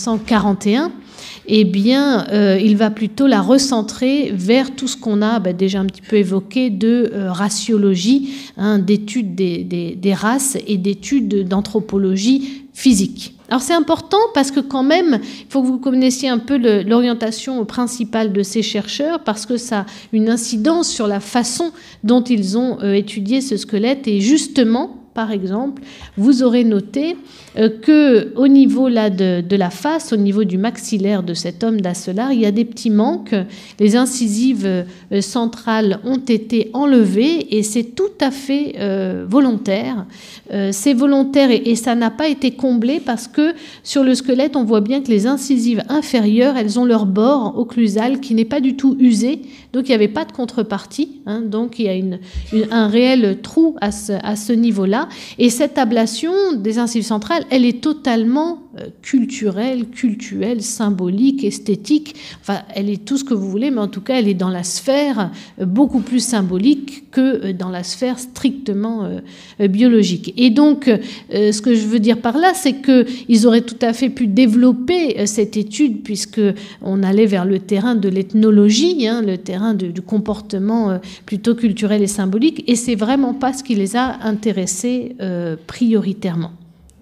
1941, eh bien, il va plutôt la recentrer vers tout ce qu'on a déjà un petit peu évoqué de raciologie, d'études des races et d'études d'anthropologie physique. Alors c'est important parce que quand même, il faut que vous connaissiez un peu l'orientation principale de ces chercheurs, parce que ça a une incidence sur la façon dont ils ont étudié ce squelette. Et justement, par exemple, vous aurez noté qu'au niveau là, de la face, au niveau du maxillaire de cet homme d'Asselar, il y a des petits manques. Les incisives centrales ont été enlevées et c'est tout à fait volontaire. C'est volontaire et ça n'a pas été comblé parce que sur le squelette, on voit bien que les incisives inférieures, elles ont leur bord occlusal qui n'est pas du tout usé. Donc, il n'y avait pas de contrepartie. Donc, il y a un réel trou à ce niveau-là. Et cette ablation des incisives centrales, elle est totalement culturelle, symbolique, esthétique. Enfin, elle est tout ce que vous voulez, mais en tout cas, elle est dans la sphère beaucoup plus symbolique que dans la sphère strictement biologique. Et donc, ce que je veux dire par là, c'est qu'ils auraient tout à fait pu développer cette étude, puisqu'on allait vers le terrain de l'ethnologie, le terrain du comportement plutôt culturel et symbolique, et c'est vraiment pas ce qui les a intéressés prioritairement.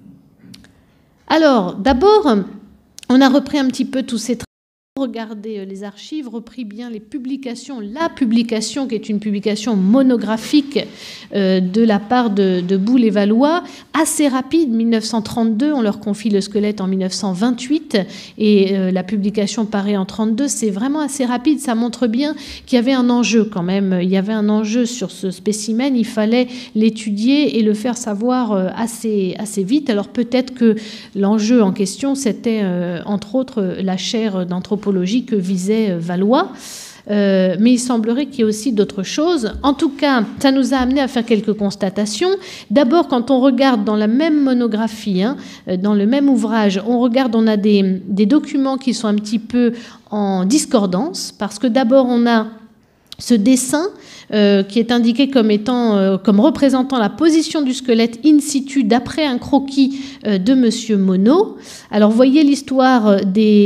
Alors, d'abord, on a repris un petit peu tous ces travaux, regardé les archives, repris bien les publications, la publication qui est une publication monographique de la part de Boulle et Valois, assez rapide, 1932, on leur confie le squelette en 1928 et la publication paraît en 1932, c'est vraiment assez rapide, ça montre bien qu'il y avait un enjeu quand même, il y avait un enjeu sur ce spécimen, il fallait l'étudier et le faire savoir assez vite. Alors peut-être que l'enjeu en question c'était entre autres la chaire d'anthropologie que visait Valois, mais il semblerait qu'il y ait aussi d'autres choses. En tout cas, ça nous a amené à faire quelques constatations. D'abord, quand on regarde dans la même monographie, dans le même ouvrage, on a des documents qui sont un petit peu en discordance, parce que d'abord, on a ce dessin qui est indiqué comme représentant la position du squelette in situ d'après un croquis de Monsieur Monod. Alors, voyez l'histoire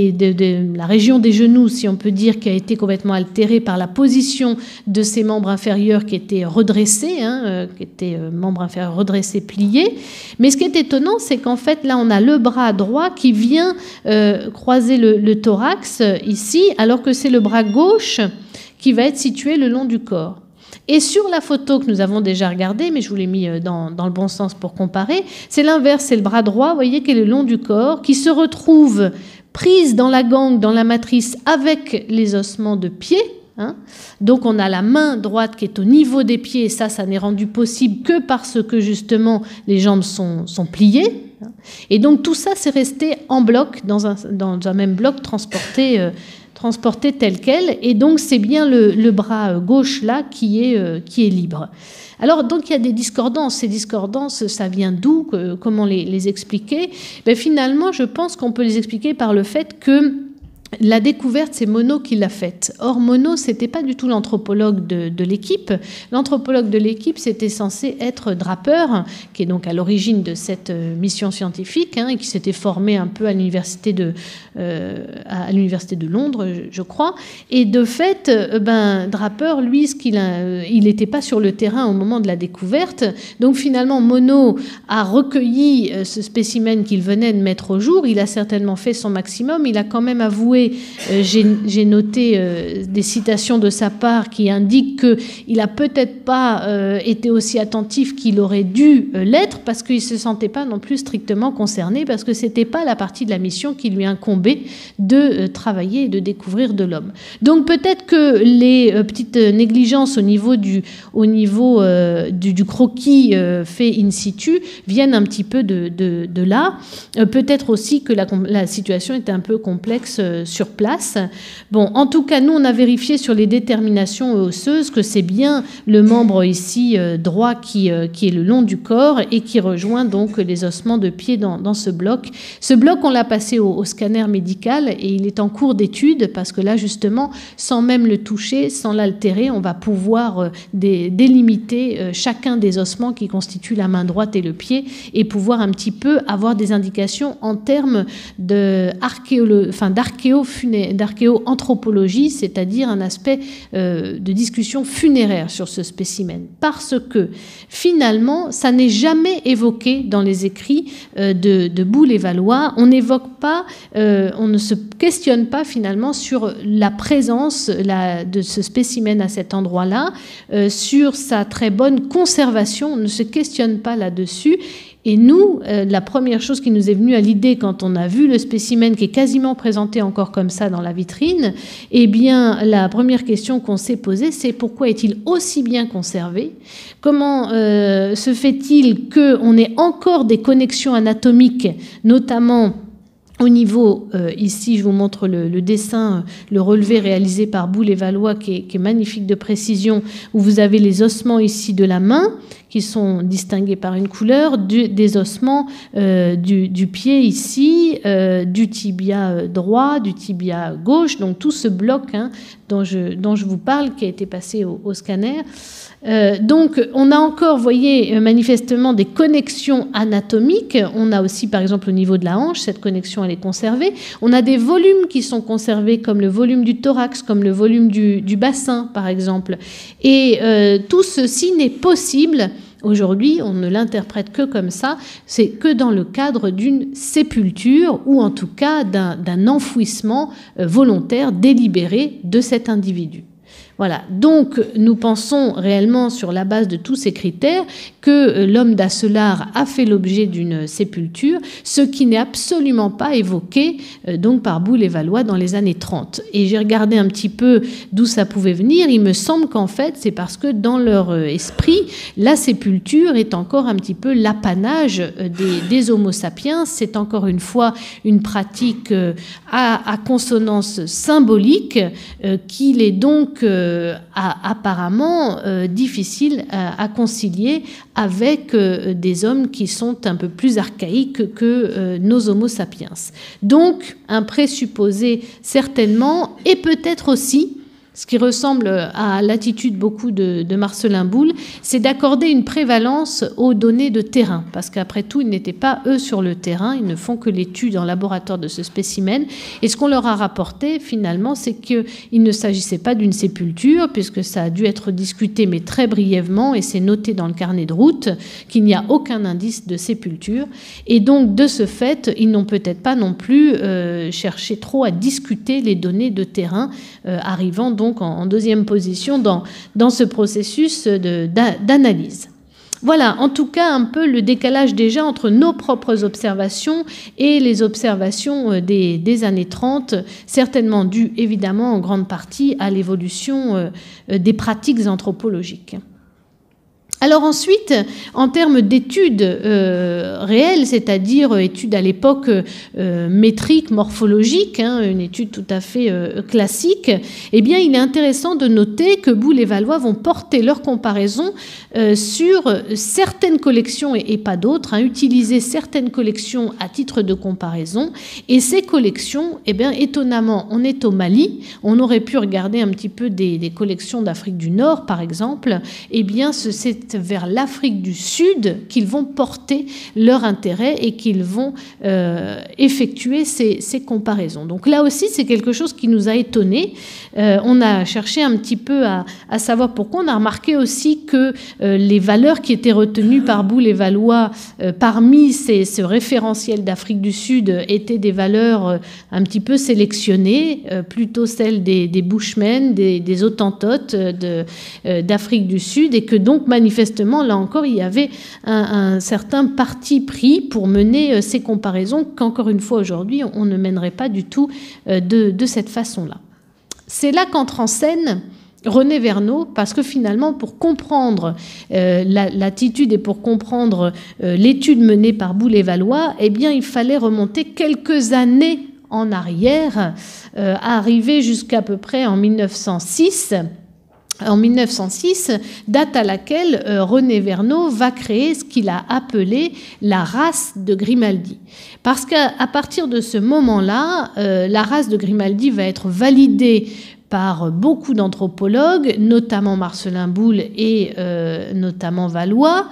de la région des genoux, si on peut dire, qui a été complètement altérée par la position de ses membres inférieurs qui étaient redressés, membres inférieurs redressés, pliés. Mais ce qui est étonnant, c'est qu'en fait, là, on a le bras droit qui vient croiser le thorax ici, alors que c'est le bras gauche qui va être situé le long du corps. Et sur la photo que nous avons déjà regardée, mais je vous l'ai mis dans le bon sens pour comparer, c'est l'inverse, c'est le bras droit, vous voyez, qui est le long du corps, qui se retrouve prise dans la gangue, dans la matrice, avec les ossements de pied. Donc on a la main droite qui est au niveau des pieds, et ça n'est rendu possible que parce que justement les jambes sont pliées. Et donc tout ça, c'est resté en bloc, dans un même bloc transporté tel quel, et donc c'est bien le bras gauche là qui est libre. Alors donc il y a des discordances. Ces discordances, ça vient d'où? Comment les expliquer? Finalement, je pense qu'on peut les expliquer par le fait que La découverte, c'est Monod qui l'a faite. Or, Monod, c'était pas du tout l'anthropologue de l'équipe. L'anthropologue de l'équipe, c'était censé être Draper, qui est donc à l'origine de cette mission scientifique, et qui s'était formé un peu à l'université de Londres, je crois. Et de fait, Draper, lui, il n'était pas sur le terrain au moment de la découverte. Donc, finalement, Monod a recueilli ce spécimen qu'il venait de mettre au jour. Il a certainement fait son maximum. Il a quand même avoué, j'ai noté des citations de sa part qui indiquent qu'il n'a peut-être pas été aussi attentif qu'il aurait dû l'être, parce qu'il ne se sentait pas non plus strictement concerné, parce que ce n'était pas la partie de la mission qui lui incombait de travailler et de découvrir de l'homme. Donc peut-être que les petites négligences au niveau du croquis fait in situ viennent un petit peu de là. Peut-être aussi que la situation était un peu complexe sur place. Bon, en tout cas, nous, on a vérifié sur les déterminations osseuses que c'est bien le membre ici droit qui est le long du corps et qui rejoint donc les ossements de pied dans ce bloc. Ce bloc, on l'a passé au scanner médical et il est en cours d'étude parce que là, justement, sans même le toucher, sans l'altérer, on va pouvoir délimiter chacun des ossements qui constituent la main droite et le pied et pouvoir un petit peu avoir des indications en termes d'archéo-anthropologie, c'est-à-dire un aspect de discussion funéraire sur ce spécimen. Parce que finalement, ça n'est jamais évoqué dans les écrits de Boulle-et-Valois. On n'évoque pas, on ne se questionne pas finalement sur la présence de ce spécimen à cet endroit-là, sur sa très bonne conservation. On ne se questionne pas là-dessus. Et nous, la première chose qui nous est venue à l'idée quand on a vu le spécimen qui est quasiment présenté encore comme ça dans la vitrine, eh bien, la première question qu'on s'est posée, c'est pourquoi est-il aussi bien conservé ? Comment se fait-il qu'on ait encore des connexions anatomiques, notamment au niveau, ici je vous montre le dessin, le relevé réalisé par Boulle-et-Valois qui est magnifique de précision, où vous avez les ossements ici de la main qui sont distingués par une couleur, des ossements du pied ici, du tibia droit, du tibia gauche, donc tout ce bloc dont je vous parle qui a été passé au scanner. Donc, on a encore, vous voyez, manifestement des connexions anatomiques. On a aussi, par exemple, au niveau de la hanche, cette connexion, elle est conservée. On a des volumes qui sont conservés, comme le volume du thorax, comme le volume du bassin, par exemple. Et tout ceci n'est possible. Aujourd'hui, on ne l'interprète que comme ça, c'est que dans le cadre d'une sépulture ou en tout cas d'un enfouissement volontaire, délibéré de cet individu. Voilà, donc nous pensons réellement sur la base de tous ces critères que l'homme d'Asselard a fait l'objet d'une sépulture, ce qui n'est absolument pas évoqué donc par Boulle-et-Valois dans les années 30. Et j'ai regardé un petit peu d'où ça pouvait venir, il me semble qu'en fait c'est parce que dans leur esprit, la sépulture est encore un petit peu l'apanage des Homo sapiens, c'est encore une fois une pratique à consonance symbolique qu'il est donc apparemment difficile à concilier avec des hommes qui sont un peu plus archaïques que nos Homo sapiens. Donc, un présupposé certainement, et peut-être aussi, ce qui ressemble à l'attitude beaucoup de Marcellin Boulle, c'est d'accorder une prévalence aux données de terrain. Parce qu'après tout, ils n'étaient pas, eux, sur le terrain. Ils ne font que l'étude en laboratoire de ce spécimen. Et ce qu'on leur a rapporté, finalement, c'est qu'il ne s'agissait pas d'une sépulture, puisque ça a dû être discuté, mais très brièvement, et c'est noté dans le carnet de route, qu'il n'y a aucun indice de sépulture. Et donc, de ce fait, ils n'ont peut-être pas non plus cherché trop à discuter les données de terrain, arrivant donc en deuxième position dans ce processus d'analyse. Voilà, en tout cas, un peu le décalage déjà entre nos propres observations et les observations des années 30, certainement dû évidemment en grande partie à l'évolution des pratiques anthropologiques. Alors ensuite, en termes d'études réelles, c'est-à-dire études à l'époque métriques, morphologiques, une étude tout à fait classique, eh bien, il est intéressant de noter que Boole et Valois vont porter leur comparaison sur certaines collections et pas d'autres, utiliser certaines collections à titre de comparaison. Et ces collections, eh bien, étonnamment, on est au Mali, on aurait pu regarder un petit peu des collections d'Afrique du Nord, par exemple, eh bien, c'est vers l'Afrique du Sud qu'ils vont porter leur intérêt et qu'ils vont effectuer ces comparaisons. Donc là aussi, c'est quelque chose qui nous a étonnés. On a cherché un petit peu à savoir pourquoi. On a remarqué aussi que les valeurs qui étaient retenues par Boole et Valois parmi ce référentiel d'Afrique du Sud étaient des valeurs un petit peu sélectionnées, plutôt celles des Bushmen, des Hottentotes d'Afrique du Sud, et que donc manifestement, là encore, il y avait un certain parti pris pour mener ces comparaisons qu'encore une fois aujourd'hui, on ne mènerait pas du tout de cette façon-là. C'est là qu'entre en scène René Verneau, parce que finalement, pour comprendre l'attitude et pour comprendre l'étude menée par Boole et Valois, eh bien, il fallait remonter quelques années en arrière, arriver jusqu'à peu près en 1906. En 1906, date à laquelle René Verneau va créer ce qu'il a appelé la race de Grimaldi. Parce qu'à partir de ce moment-là, la race de Grimaldi va être validée par beaucoup d'anthropologues, notamment Marcellin Boole et notamment Valois.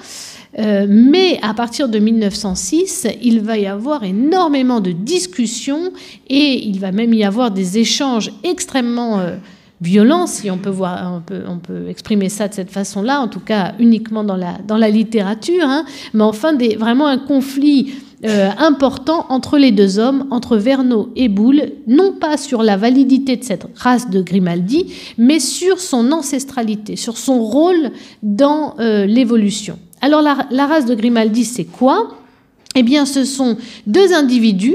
Mais à partir de 1906, il va y avoir énormément de discussions et il va même y avoir des échanges extrêmement violents, si on peut exprimer ça de cette façon-là, en tout cas uniquement dans la littérature, mais enfin vraiment un conflit important entre les deux hommes, entre Verneau et Boole, non pas sur la validité de cette race de Grimaldi, mais sur son ancestralité, sur son rôle dans l'évolution. Alors la race de Grimaldi, c'est quoi? Eh bien, ce sont deux individus.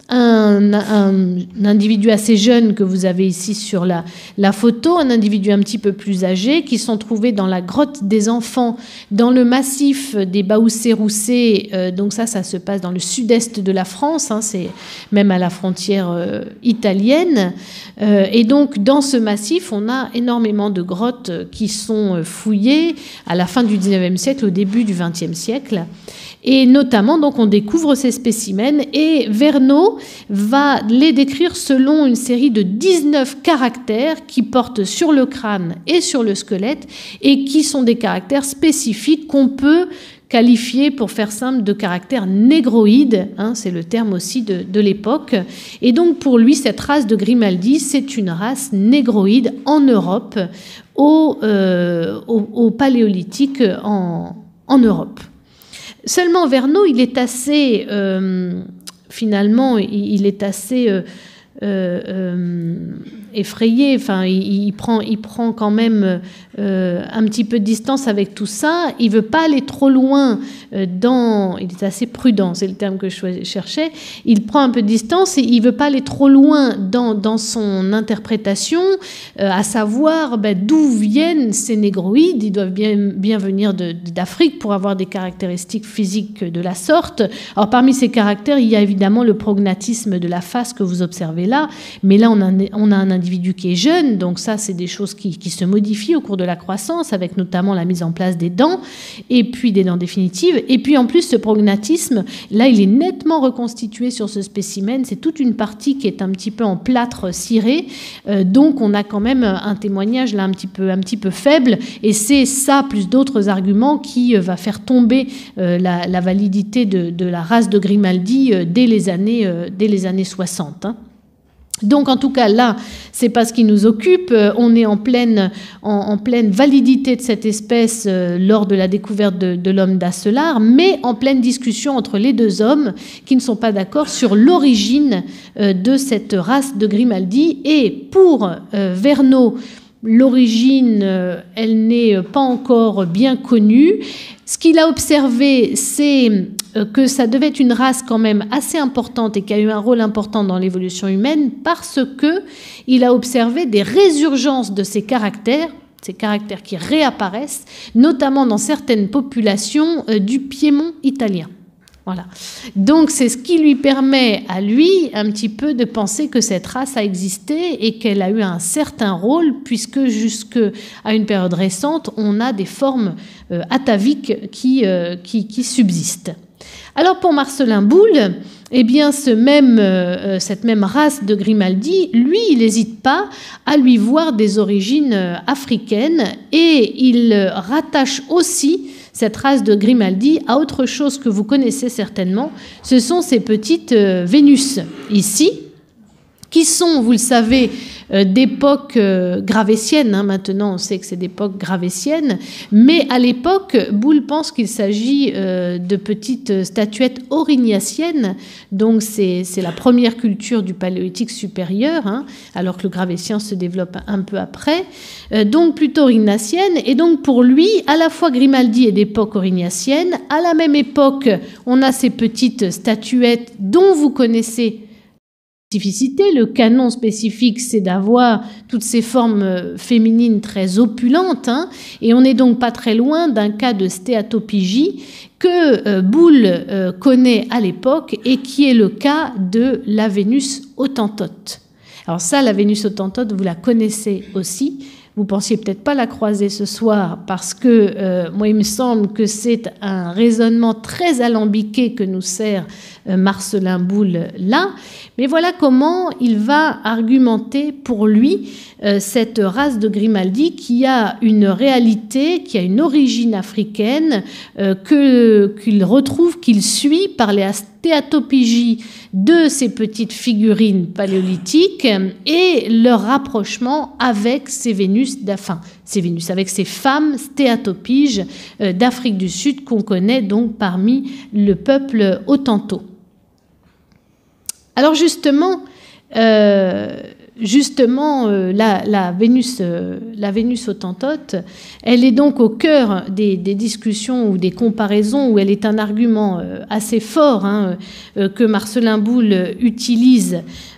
Un individu assez jeune que vous avez ici sur la photo, un individu un petit peu plus âgé, qui sont trouvés dans la grotte des enfants, dans le massif des Baousset-Roussé. Donc ça se passe dans le sud-est de la France, c'est même à la frontière italienne. Et donc dans ce massif, on a énormément de grottes qui sont fouillées à la fin du 19e siècle, au début du 20e siècle. Et notamment, donc, on découvre ces spécimens et Verneau va les décrire selon une série de 19 caractères qui portent sur le crâne et sur le squelette et qui sont des caractères spécifiques qu'on peut qualifié, pour faire simple, de caractère négroïde, c'est le terme aussi de l'époque. Et donc pour lui, cette race de Grimaldi, c'est une race négroïde en Europe, au Paléolithique en Europe. Seulement Verneau, il est assez, finalement, il est assez effrayé, enfin, il prend quand même un petit peu de distance avec tout ça. Il veut pas aller trop loin il est assez prudent, c'est le terme que je cherchais. Il prend un peu de distance et il veut pas aller trop loin dans son interprétation, à savoir d'où viennent ces négroïdes. Ils doivent bien venir d'Afrique pour avoir des caractéristiques physiques de la sorte. Alors parmi ces caractères, il y a évidemment le prognatisme de la face que vous observez là, mais là on a un individu qui est jeune, donc ça c'est des choses qui se modifient au cours de la croissance, avec notamment la mise en place des dents, et puis des dents définitives. Et puis en plus, ce prognatisme, là, il est nettement reconstitué sur ce spécimen. C'est toute une partie qui est un petit peu en plâtre ciré. Donc on a quand même un témoignage là un petit peu faible. Et c'est ça, plus d'autres arguments, qui va faire tomber la validité de la race de Grimaldi dès les années 60. Donc en tout cas là, c'est pas ce qui nous occupe. On est en pleine validité de cette espèce lors de la découverte de l'homme d'Asselar, mais en pleine discussion entre les deux hommes qui ne sont pas d'accord sur l'origine de cette race de Grimaldi. Et pour Verneau, l'origine, elle n'est pas encore bien connue. Ce qu'il a observé, c'est que ça devait être une race quand même assez importante et qui a eu un rôle important dans l'évolution humaine, parce que il a observé des résurgences de ces caractères ces caractères qui réapparaissent, notamment dans certaines populations du Piémont italien. Voilà. Donc c'est ce qui lui permet à lui un petit peu de penser que cette race a existé et qu'elle a eu un certain rôle, puisque jusqu'à une période récente, on a des formes ataviques qui subsistent. Alors pour Marcellin Boule, eh bien cette même race de Grimaldi, lui, il n'hésite pas à lui voir des origines africaines, et il rattache aussi cette race de Grimaldi à autre chose que vous connaissez certainement. Ce sont ces petites Vénus ici, qui sont, vous le savez, d'époque gravétienne. Maintenant, on sait que c'est d'époque gravétienne. Mais à l'époque, Boule pense qu'il s'agit de petites statuettes aurignaciennes. Donc, c'est la première culture du Paléolithique supérieur, alors que le gravétien se développe un peu après. Donc, plutôt aurignacienne. Et donc, pour lui, à la fois Grimaldi est d'époque aurignacienne. À la même époque, on a ces petites statuettes dont vous connaissez le canon spécifique, c'est d'avoir toutes ces formes féminines très opulentes, et on n'est donc pas très loin d'un cas de stéatopygie que Boule connaît à l'époque et qui est le cas de la Vénus autantote. Alors ça, la Vénus autantote, vous la connaissez aussi. Vous pensiez peut-être pas la croiser ce soir parce que moi, il me semble que c'est un raisonnement très alambiqué que nous sert Marcellin Boule là. Mais voilà comment il va argumenter pour lui cette race de Grimaldi qui a une réalité, qui a une origine africaine, qu'il retrouve, qu'il suit par les stéatopygies de ces petites figurines paléolithiques et leur rapprochement avec ces Vénus, avec ces femmes stéatopiges d'Afrique du Sud qu'on connaît donc parmi le peuple Autanto. Alors justement, la Vénus autantote, elle est donc au cœur des discussions ou des comparaisons, où elle est un argument assez fort que Marcellin Boule utilise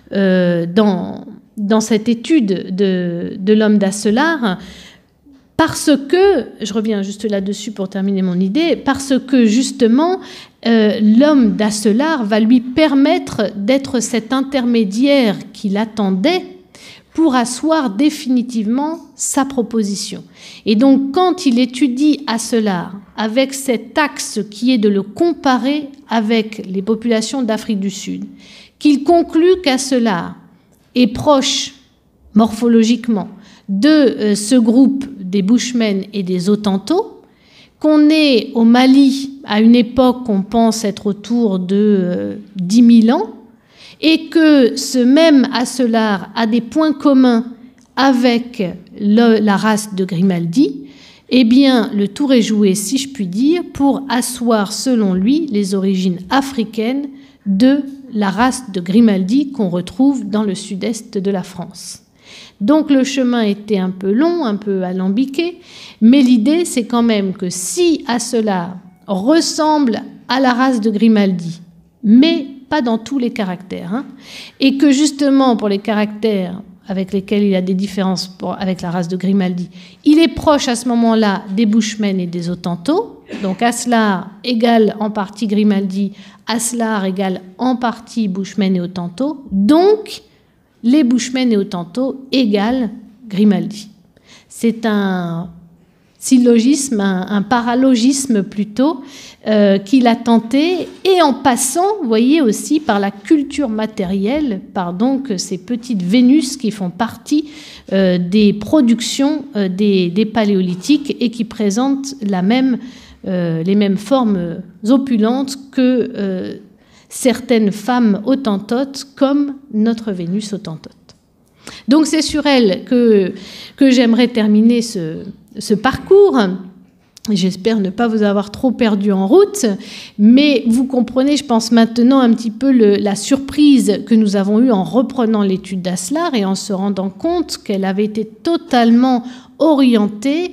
dans cette étude de l'homme d'Asselar, parce que, je reviens juste là-dessus pour terminer mon idée, parce que justement, l'homme d'Asselar va lui permettre d'être cet intermédiaire qu'il attendait pour asseoir définitivement sa proposition. Et donc, quand il étudie Asselar avec cet axe qui est de le comparer avec les populations d'Afrique du Sud, qu'il conclut qu'Asselar est proche morphologiquement de ce groupe des Bushmen et des Autanto, qu'on est au Mali à une époque qu'on pense être autour de 10 000 ans, et que ce même Asselar a des points communs avec la race de Grimaldi, eh bien, le tour est joué, si je puis dire, pour asseoir, selon lui, les origines africaines de la race de Grimaldi qu'on retrouve dans le sud-est de la France. Donc le chemin était un peu long, un peu alambiqué, mais l'idée c'est quand même que si Asselar ressemble à la race de Grimaldi, mais pas dans tous les caractères, et que justement pour les caractères avec lesquels il y a des différences avec la race de Grimaldi, il est proche à ce moment-là des Bushmen et des Autanto, donc Asselar égale en partie Grimaldi, Asselar égale en partie Bushmen et Autanto, donc les Bushmen et Autanto égale Grimaldi. C'est un syllogisme, un paralogisme plutôt, qu'il a tenté, et en passant, vous voyez aussi, par la culture matérielle, par donc ces petites Vénus qui font partie des productions des paléolithiques et qui présentent les mêmes formes opulentes que certaines femmes autantotes, comme notre Vénus autantote. Donc c'est sur elle que j'aimerais terminer ce parcours. J'espère ne pas vous avoir trop perdu en route, mais vous comprenez, je pense maintenant un petit peu la surprise que nous avons eue en reprenant l'étude d'Asselar et en se rendant compte qu'elle avait été totalement orientée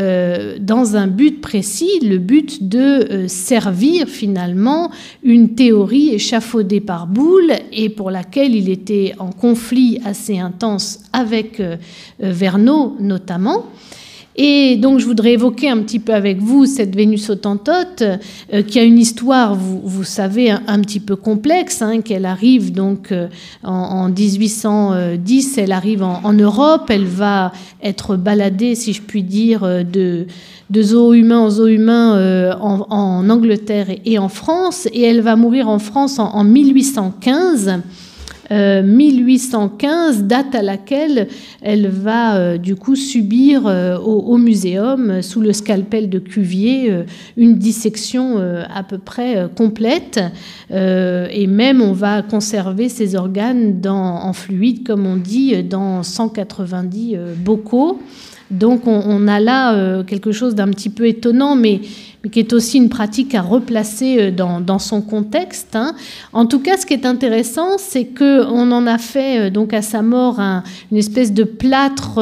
dans un but précis, le but de servir finalement une théorie échafaudée par Boule et pour laquelle il était en conflit assez intense avec Vergnaud notamment. Et donc je voudrais évoquer un petit peu avec vous cette Vénus Hottentote qui a une histoire, vous savez, un petit peu complexe, hein, qu'elle arrive donc en 1810, elle arrive en Europe, elle va être baladée, si je puis dire, de zoo humain en zoo humain en Angleterre et en France, et elle va mourir en France en 1815. 1815, date à laquelle elle va du coup subir au muséum, sous le scalpel de Cuvier, une dissection à peu près complète, et même on va conserver ses organes en fluide, comme on dit, dans 190 bocaux. Donc on a là quelque chose d'un petit peu étonnant, mais qui est aussi une pratique à replacer dans son contexte, hein. En tout cas, ce qui est intéressant, c'est qu'on en a fait donc à sa mort une espèce de plâtre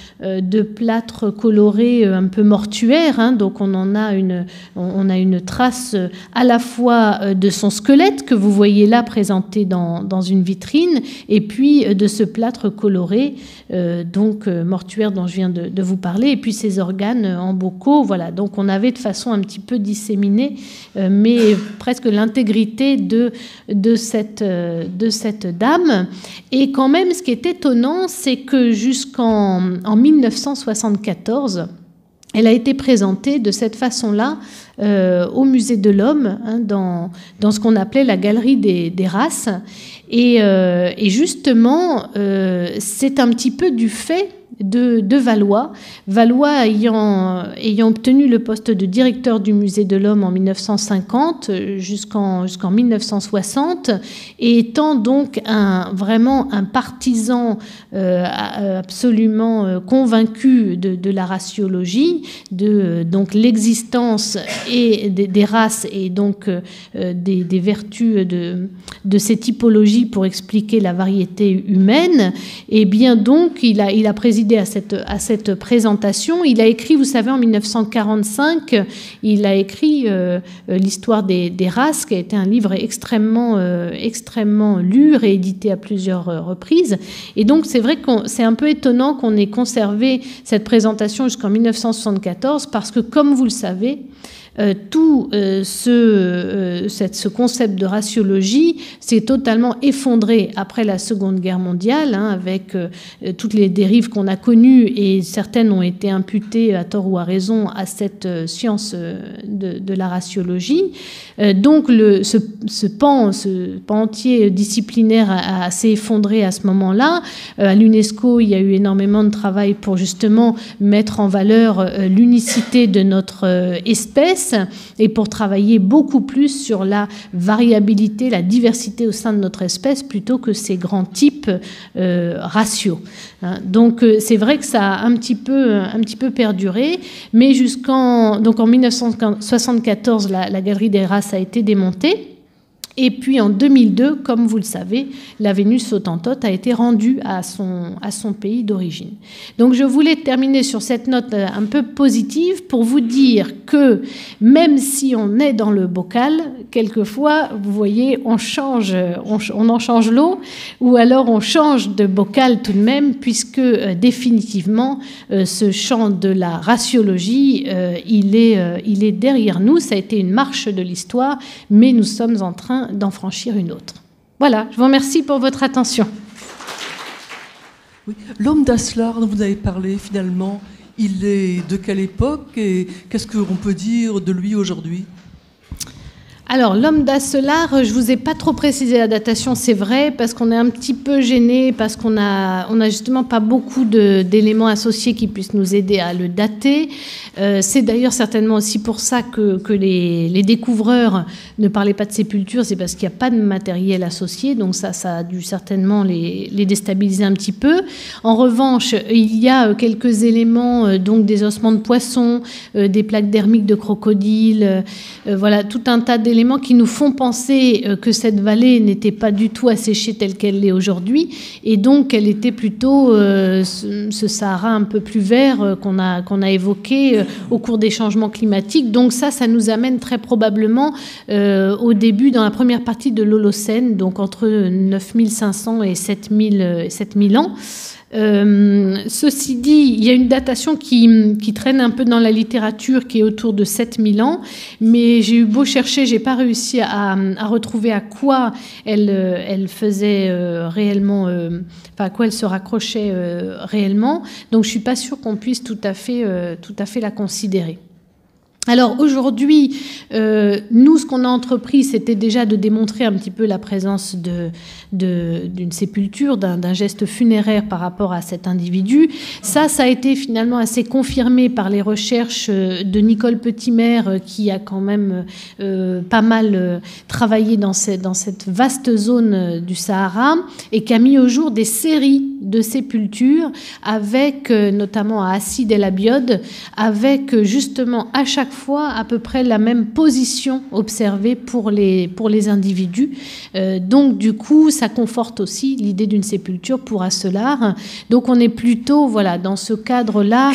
coloré un peu mortuaire, hein. Donc on a une trace à la fois de son squelette que vous voyez là présenté dans une vitrine, et puis de ce plâtre coloré donc mortuaire dont je viens de vous parler, et puis ses organes en bocaux. Voilà, donc on avait de façon un petit peu disséminée, mais presque l'intégrité de cette dame. Et quand même, ce qui est étonnant, c'est que jusqu'en 1974, elle a été présentée de cette façon-là au Musée de l'Homme, hein, dans ce qu'on appelait la galerie des races. Et justement, c'est un petit peu du fait de Valois. Valois ayant obtenu le poste de directeur du Musée de l'Homme en 1950 jusqu'en 1960, et étant donc vraiment un partisan absolument convaincu de la raciologie, donc l'existence et des races, et donc des vertus de ces typologies pour expliquer la variété humaine. Et bien donc il a présidé à cette présentation. Il a écrit, vous savez, en 1945, il a écrit l'histoire des races, qui a été un livre extrêmement lu, réédité à plusieurs reprises. Et donc c'est vrai que c'est un peu étonnant qu'on ait conservé cette présentation jusqu'en 1974, parce que, comme vous le savez, tout ce concept de raciologie s'est totalement effondré après la Seconde Guerre mondiale, hein, avec toutes les dérives qu'on a connues, et certaines ont été imputées à tort ou à raison à cette science de la raciologie. Donc ce pan entier disciplinaire s'est effondré à ce moment-là. À l'UNESCO, il y a eu énormément de travail pour justement mettre en valeur l'unicité de notre espèce, et pour travailler beaucoup plus sur la variabilité, la diversité au sein de notre espèce, plutôt que ces grands types raciaux. Donc c'est vrai que ça a un petit peu perduré, mais en 1974, la galerie des races a été démontée. Et puis en 2002, comme vous le savez, la Vénus Hottentote a été rendue à son pays d'origine. Donc je voulais terminer sur cette note un peu positive pour vous dire que même si on est dans le bocal, quelquefois, vous voyez, on en change l'eau, ou alors on change de bocal tout de même, puisque définitivement ce champ de la raciologie, il est derrière nous. Ça a été une marche de l'histoire, mais nous sommes en train d'en franchir une autre. Voilà, je vous remercie pour votre attention. Oui. L'homme d'Aslar dont vous avez parlé, finalement, il est de quelle époque et qu'est-ce qu'on peut dire de lui aujourd'hui ? Alors, l'homme d'Aslar, je vous ai pas trop précisé la datation, c'est vrai, parce qu'on est un petit peu gêné, parce qu'on a justement pas beaucoup d'éléments associés qui puissent nous aider à le dater. C'est d'ailleurs certainement aussi pour ça que les découvreurs ne parlaient pas de sépulture, c'est parce qu'il n'y a pas de matériel associé, donc ça a dû certainement les déstabiliser un petit peu. En revanche, il y a quelques éléments, donc des ossements de poissons, des plaques dermiques de crocodile, voilà, tout un tas d'éléments qui nous font penser que cette vallée n'était pas du tout asséchée telle qu'elle l'est aujourd'hui, et donc elle était plutôt ce Sahara un peu plus vert qu'on a évoqué au cours des changements climatiques. Donc ça nous amène très probablement au début, dans la première partie de l'Holocène, donc entre 9500 et 7000 ans. Ceci dit, il y a une datation qui traîne un peu dans la littérature, qui est autour de 7000 ans, mais j'ai eu beau chercher, j'ai pas réussi à retrouver à quoi elle faisait réellement, enfin à quoi elle se raccrochait réellement. Donc je suis pas sûre qu'on puisse tout à fait la considérer. Alors aujourd'hui, nous, ce qu'on a entrepris, c'était déjà de démontrer un petit peu la présence d'une sépulture, d'un geste funéraire par rapport à cet individu. Ça a été finalement assez confirmé par les recherches de Nicole Petimer, qui a quand même pas mal travaillé dans cette vaste zone du Sahara et qui a mis au jour des séries de sépultures avec notamment à Acide El Abiod, avec justement à chaque fois à peu près la même position observée pour les individus. Donc du coup, ça conforte aussi l'idée d'une sépulture pour Asselar. Donc on est plutôt dans ce cadre-là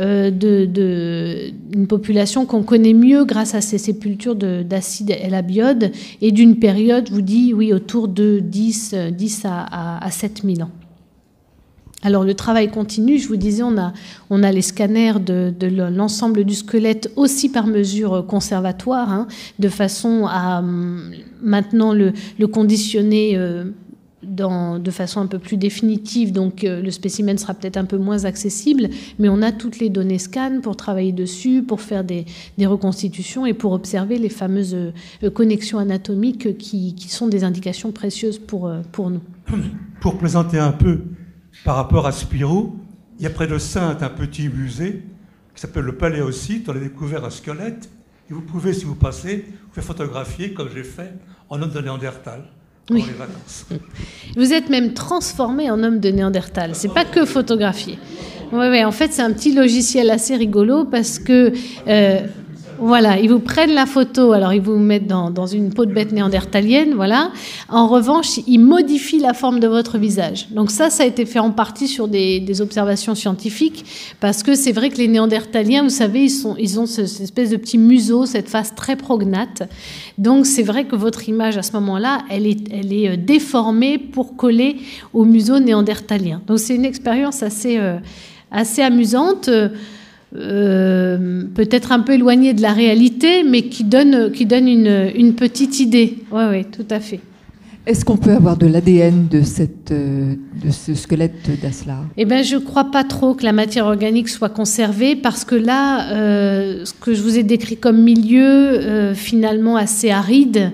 d'une population qu'on connaît mieux grâce à ces sépultures d'Acide El Abiod et d'une période, je vous dis, oui, autour de 10 à 7000 ans. Alors le travail continue, je vous disais, on a les scanners de l'ensemble du squelette aussi par mesure conservatoire, de façon à maintenant le conditionner de façon un peu plus définitive, donc le spécimen sera peut-être un peu moins accessible, mais on a toutes les données scan pour travailler dessus, pour faire des reconstitutions et pour observer les fameuses connexions anatomiques qui sont des indications précieuses pour nous. Pour présenter un peu par rapport à Spirou, il y a près de Saintes un petit musée qui s'appelle le Paléocyte. On a découvert un squelette et vous pouvez, si vous passez, vous pouvez photographier, comme j'ai fait, en homme de Néandertal pendant les vacances. Vous êtes même transformé en homme de Néandertal. C'est pas que photographier. Ouais, en fait, c'est un petit logiciel assez rigolo parce que voilà, ils vous prennent la photo, alors ils vous mettent dans une peau de bête néandertalienne, voilà. En revanche, ils modifient la forme de votre visage. Donc ça a été fait en partie sur des observations scientifiques, parce que c'est vrai que les Néandertaliens, vous savez, ils ont cette espèce de petit museau, cette face très prognate. Donc c'est vrai que votre image à ce moment-là, elle est déformée pour coller au museau néandertalien. Donc c'est une expérience assez amusante. Peut-être un peu éloigné de la réalité, mais qui donne une petite idée. Oui, tout à fait. Est-ce qu'on peut avoir de l'ADN de ce squelette d'Asselar ? Eh bien, je ne crois pas trop que la matière organique soit conservée, parce que là, ce que je vous ai décrit comme milieu, finalement assez aride,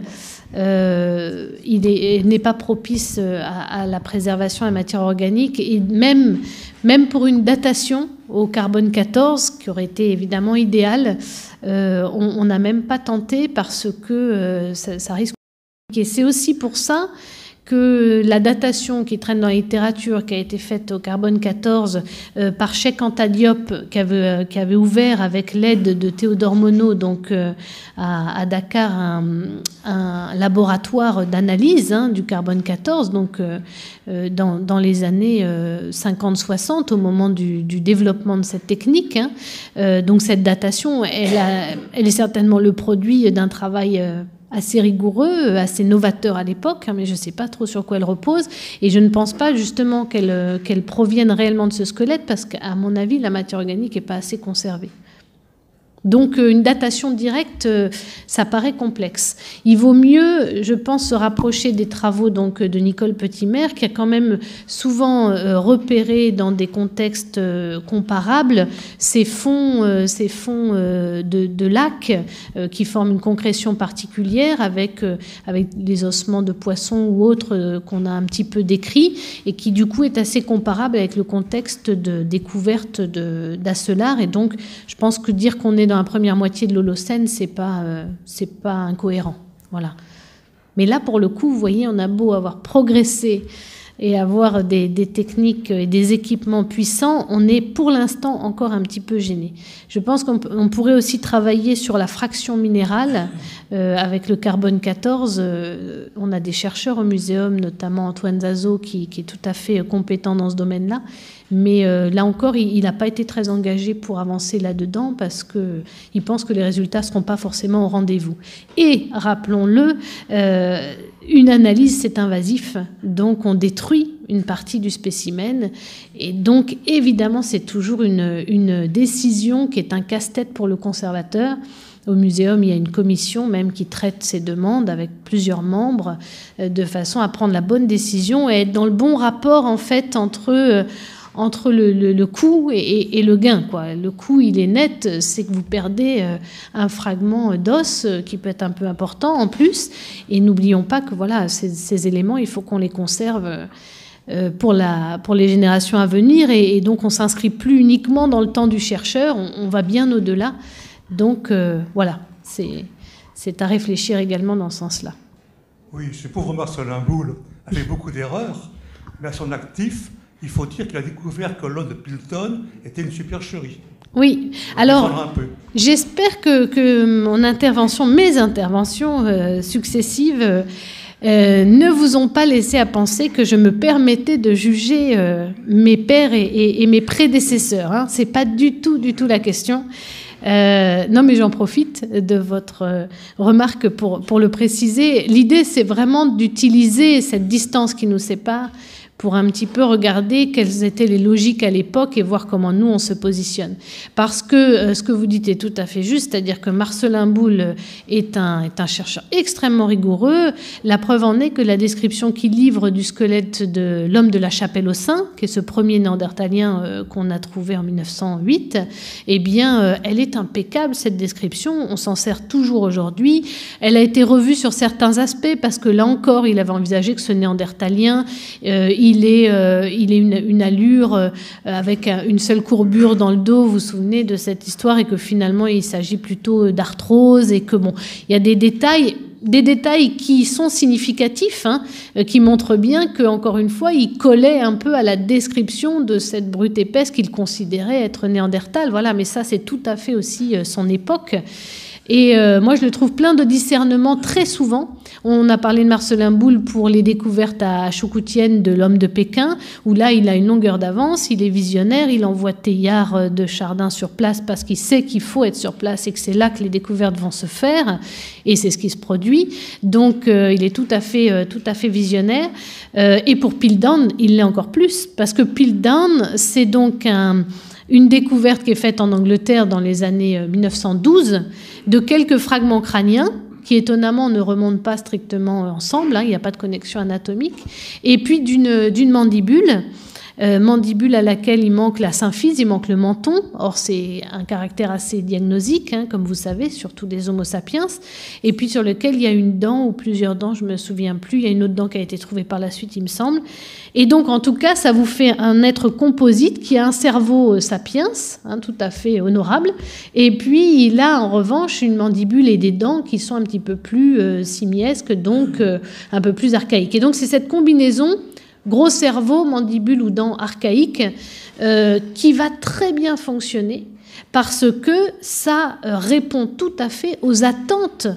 il n'est pas propice à la préservation de la matière organique, et même pour une datation au carbone 14, qui aurait été évidemment idéal, on n'a même pas tenté, parce que ça risque. Et c'est aussi pour ça que la datation qui traîne dans la littérature, qui a été faite au carbone 14 par Cheikh Anta Diop, qui avait ouvert avec l'aide de Théodore Monod, donc à Dakar, un laboratoire d'analyse du carbone 14, donc dans les années 50-60, au moment du développement de cette technique. Donc cette datation, elle est certainement le produit d'un travail assez rigoureux, assez novateur à l'époque, mais je ne sais pas trop sur quoi elle repose, et je ne pense pas justement qu'elle provienne réellement de ce squelette, parce qu'à mon avis, la matière organique n'est pas assez conservée. Donc une datation directe, ça paraît complexe. Il vaut mieux, je pense, se rapprocher des travaux donc de Nicole Petimer, qui a quand même souvent repéré dans des contextes comparables ces fonds de lacs qui forment une concrétion particulière avec les ossements de poissons ou autres qu'on a un petit peu décrits, et qui du coup est assez comparable avec le contexte de découverte d'Asselar. Et donc je pense que dire qu'on est dans la première moitié de l'Holocène, c'est pas incohérent. Voilà. Mais là, pour le coup, vous voyez, on a beau avoir progressé et avoir des techniques et des équipements puissants, on est pour l'instant encore un petit peu gêné. Je pense qu'on pourrait aussi travailler sur la fraction minérale avec le carbone 14. On a des chercheurs au muséum, notamment Antoine Zazo, qui est tout à fait compétent dans ce domaine-là. Mais là encore, il n'a pas été très engagé pour avancer là-dedans, parce qu'il pense que les résultats ne seront pas forcément au rendez-vous. Et, rappelons-le, une analyse, c'est invasif, donc on détruit une partie du spécimen. Et donc, évidemment, c'est toujours une décision qui est un casse-tête pour le conservateur. Au muséum, il y a une commission même qui traite ces demandes avec plusieurs membres de façon à prendre la bonne décision et être dans le bon rapport, en fait, entre le coût et le gain, quoi. Le coût, il est net, c'est que vous perdez un fragment d'os qui peut être un peu important en plus. Et n'oublions pas que voilà, ces éléments, il faut qu'on les conserve pour les générations à venir. Et donc, on ne s'inscrit plus uniquement dans le temps du chercheur, on va bien au-delà. Donc, voilà, c'est à réfléchir également dans ce sens-là. Oui, ce pauvre Marcelin Boule avait beaucoup d'erreurs, mais à son actif, il faut dire qu'il a découvert que l'os de Pilton était une supercherie. Oui, alors j'espère que mes interventions successives ne vous ont pas laissé à penser que je me permettais de juger mes pairs et mes prédécesseurs. Hein. C'est pas du tout la question. Non, mais j'en profite de votre remarque pour le préciser. L'idée, c'est vraiment d'utiliser cette distance qui nous sépare pour un petit peu regarder quelles étaient les logiques à l'époque et voir comment nous, on se positionne. Parce que ce que vous dites est tout à fait juste, c'est-à-dire que Marcelin Boule est un chercheur extrêmement rigoureux. La preuve en est que la description qu'il livre du squelette de l'homme de la Chapelle aux Saints, qui est ce premier néandertalien qu'on a trouvé en 1908, eh bien, elle est impeccable, cette description. On s'en sert toujours aujourd'hui. Elle a été revue sur certains aspects parce que là encore, il avait envisagé que ce néandertalien, il est une allure avec une seule courbure dans le dos, vous vous souvenez de cette histoire, et que finalement il s'agit plutôt d'arthrose, et que bon, il y a des détails qui sont significatifs, hein, qui montrent bien que, encore une fois, il collait un peu à la description de cette brute épaisse qu'il considérait être néandertal. Voilà, mais ça c'est tout à fait aussi son époque. Et moi, je le trouve plein de discernement très souvent. On a parlé de Marcelin Boule pour les découvertes à Choukoutienne de l'homme de Pékin, où là, il a une longueur d'avance, il est visionnaire, il envoie Teilhard de Chardin sur place parce qu'il sait qu'il faut être sur place et que c'est là que les découvertes vont se faire, et c'est ce qui se produit. Donc, il est tout à fait visionnaire. Et pour Piltdown, il l'est encore plus, parce que Piltdown, c'est donc une découverte qui est faite en Angleterre dans les années 1912 de quelques fragments crâniens qui, étonnamment, ne remontent pas strictement ensemble, hein, il n'y a pas de connexion anatomique, et puis d'une mandibule, mandibule à laquelle il manque la symphyse, il manque le menton. Or, c'est un caractère assez diagnostique, hein, comme vous savez, surtout des Homo sapiens, et puis sur lequel il y a une dent ou plusieurs dents, je ne me souviens plus, il y a une autre dent qui a été trouvée par la suite, il me semble. Et donc, en tout cas, ça vous fait un être composite qui a un cerveau sapiens, hein, tout à fait honorable, et puis il a en revanche une mandibule et des dents qui sont un petit peu plus simiesques, donc un peu plus archaïques. Et donc, c'est cette combinaison gros cerveau, mandibule ou dents archaïques, qui va très bien fonctionner parce que ça répond tout à fait aux attentes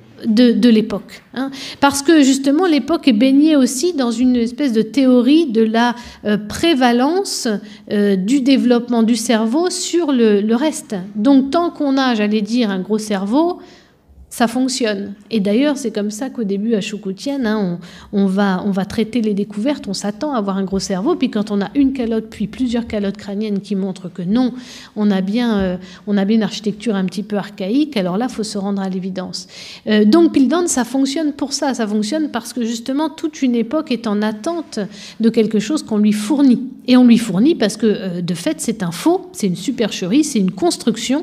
de l'époque. Hein. Parce que justement, l'époque est baignée aussi dans une espèce de théorie de la prévalence du développement du cerveau sur le reste. Donc, tant qu'on a, j'allais dire, un gros cerveau, ça fonctionne. Et d'ailleurs, c'est comme ça qu'au début, à Choukoutienne, hein, on va traiter les découvertes, on s'attend à avoir un gros cerveau, puis quand on a une calotte, puis plusieurs calottes crâniennes qui montrent que non, on a bien une architecture un petit peu archaïque, alors là, il faut se rendre à l'évidence. Donc, Piltdown, ça fonctionne pour ça, ça fonctionne parce que justement, toute une époque est en attente de quelque chose qu'on lui fournit. Et on lui fournit parce que, de fait, c'est un faux, c'est une supercherie, c'est une construction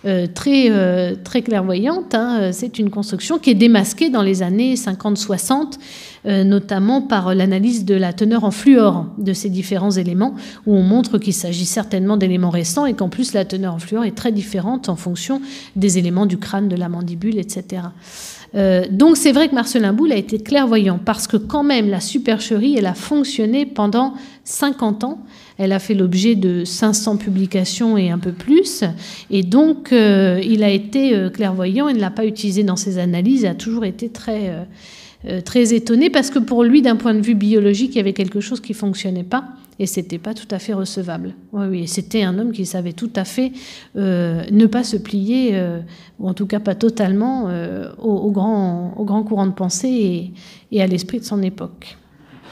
très clairvoyante, hein. C'est une construction qui est démasquée dans les années 50-60, notamment par l'analyse de la teneur en fluor de ces différents éléments, où on montre qu'il s'agit certainement d'éléments récents et qu'en plus la teneur en fluor est très différente en fonction des éléments du crâne, de la mandibule, etc. Donc c'est vrai que Marcelin Boule a été clairvoyant parce que quand même la supercherie, elle a fonctionné pendant 50 ans. Elle a fait l'objet de 500 publications et un peu plus. Et donc, il a été clairvoyant et ne l'a pas utilisé dans ses analyses. Il a toujours été très étonné parce que pour lui, d'un point de vue biologique, il y avait quelque chose qui ne fonctionnait pas et ce n'était pas tout à fait recevable. Oui, c'était un homme qui savait tout à fait ne pas se plier, ou en tout cas pas totalement, au grand courant de pensée et à l'esprit de son époque.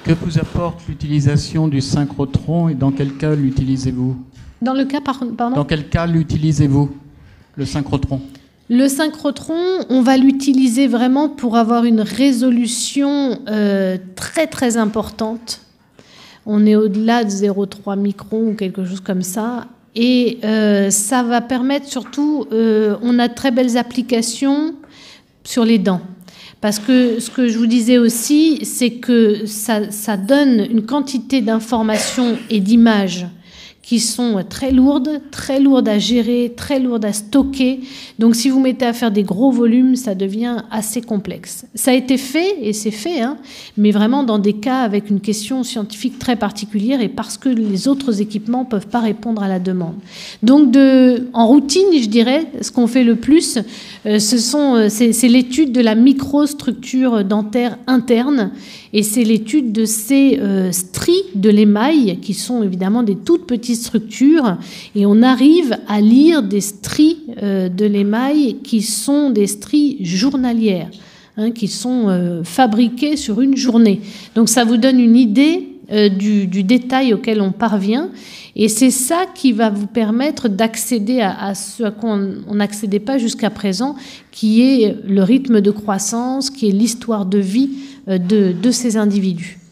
Que vous apporte l'utilisation du synchrotron et dans quel cas l'utilisez-vous? Dans le cas, pardon? Dans quel cas l'utilisez-vous, le synchrotron? Le synchrotron, on va l'utiliser vraiment pour avoir une résolution très très importante. On est au-delà de 0,3 microns ou quelque chose comme ça. Et ça va permettre surtout, on a de très belles applications sur les dents. Parce que ce que je vous disais aussi, c'est que ça donne une quantité d'informations et d'images qui sont très lourdes à gérer, très lourdes à stocker. Donc si vous mettez à faire des gros volumes, ça devient assez complexe. Ça a été fait, et c'est fait, hein, mais vraiment dans des cas avec une question scientifique très particulière et parce que les autres équipements ne peuvent pas répondre à la demande. Donc en routine, je dirais, ce qu'on fait le plus, c'est l'étude de la microstructure dentaire interne et c'est l'étude de ces stries de l'émail qui sont évidemment des toutes petites structures et on arrive à lire des stries de l'émail qui sont des stries journalières, hein, qui sont fabriquées sur une journée. Donc ça vous donne une idée du détail auquel on parvient et c'est ça qui va vous permettre d'accéder à ce à quoi on n'accédait pas jusqu'à présent, qui est le rythme de croissance, qui est l'histoire de vie de ces individus.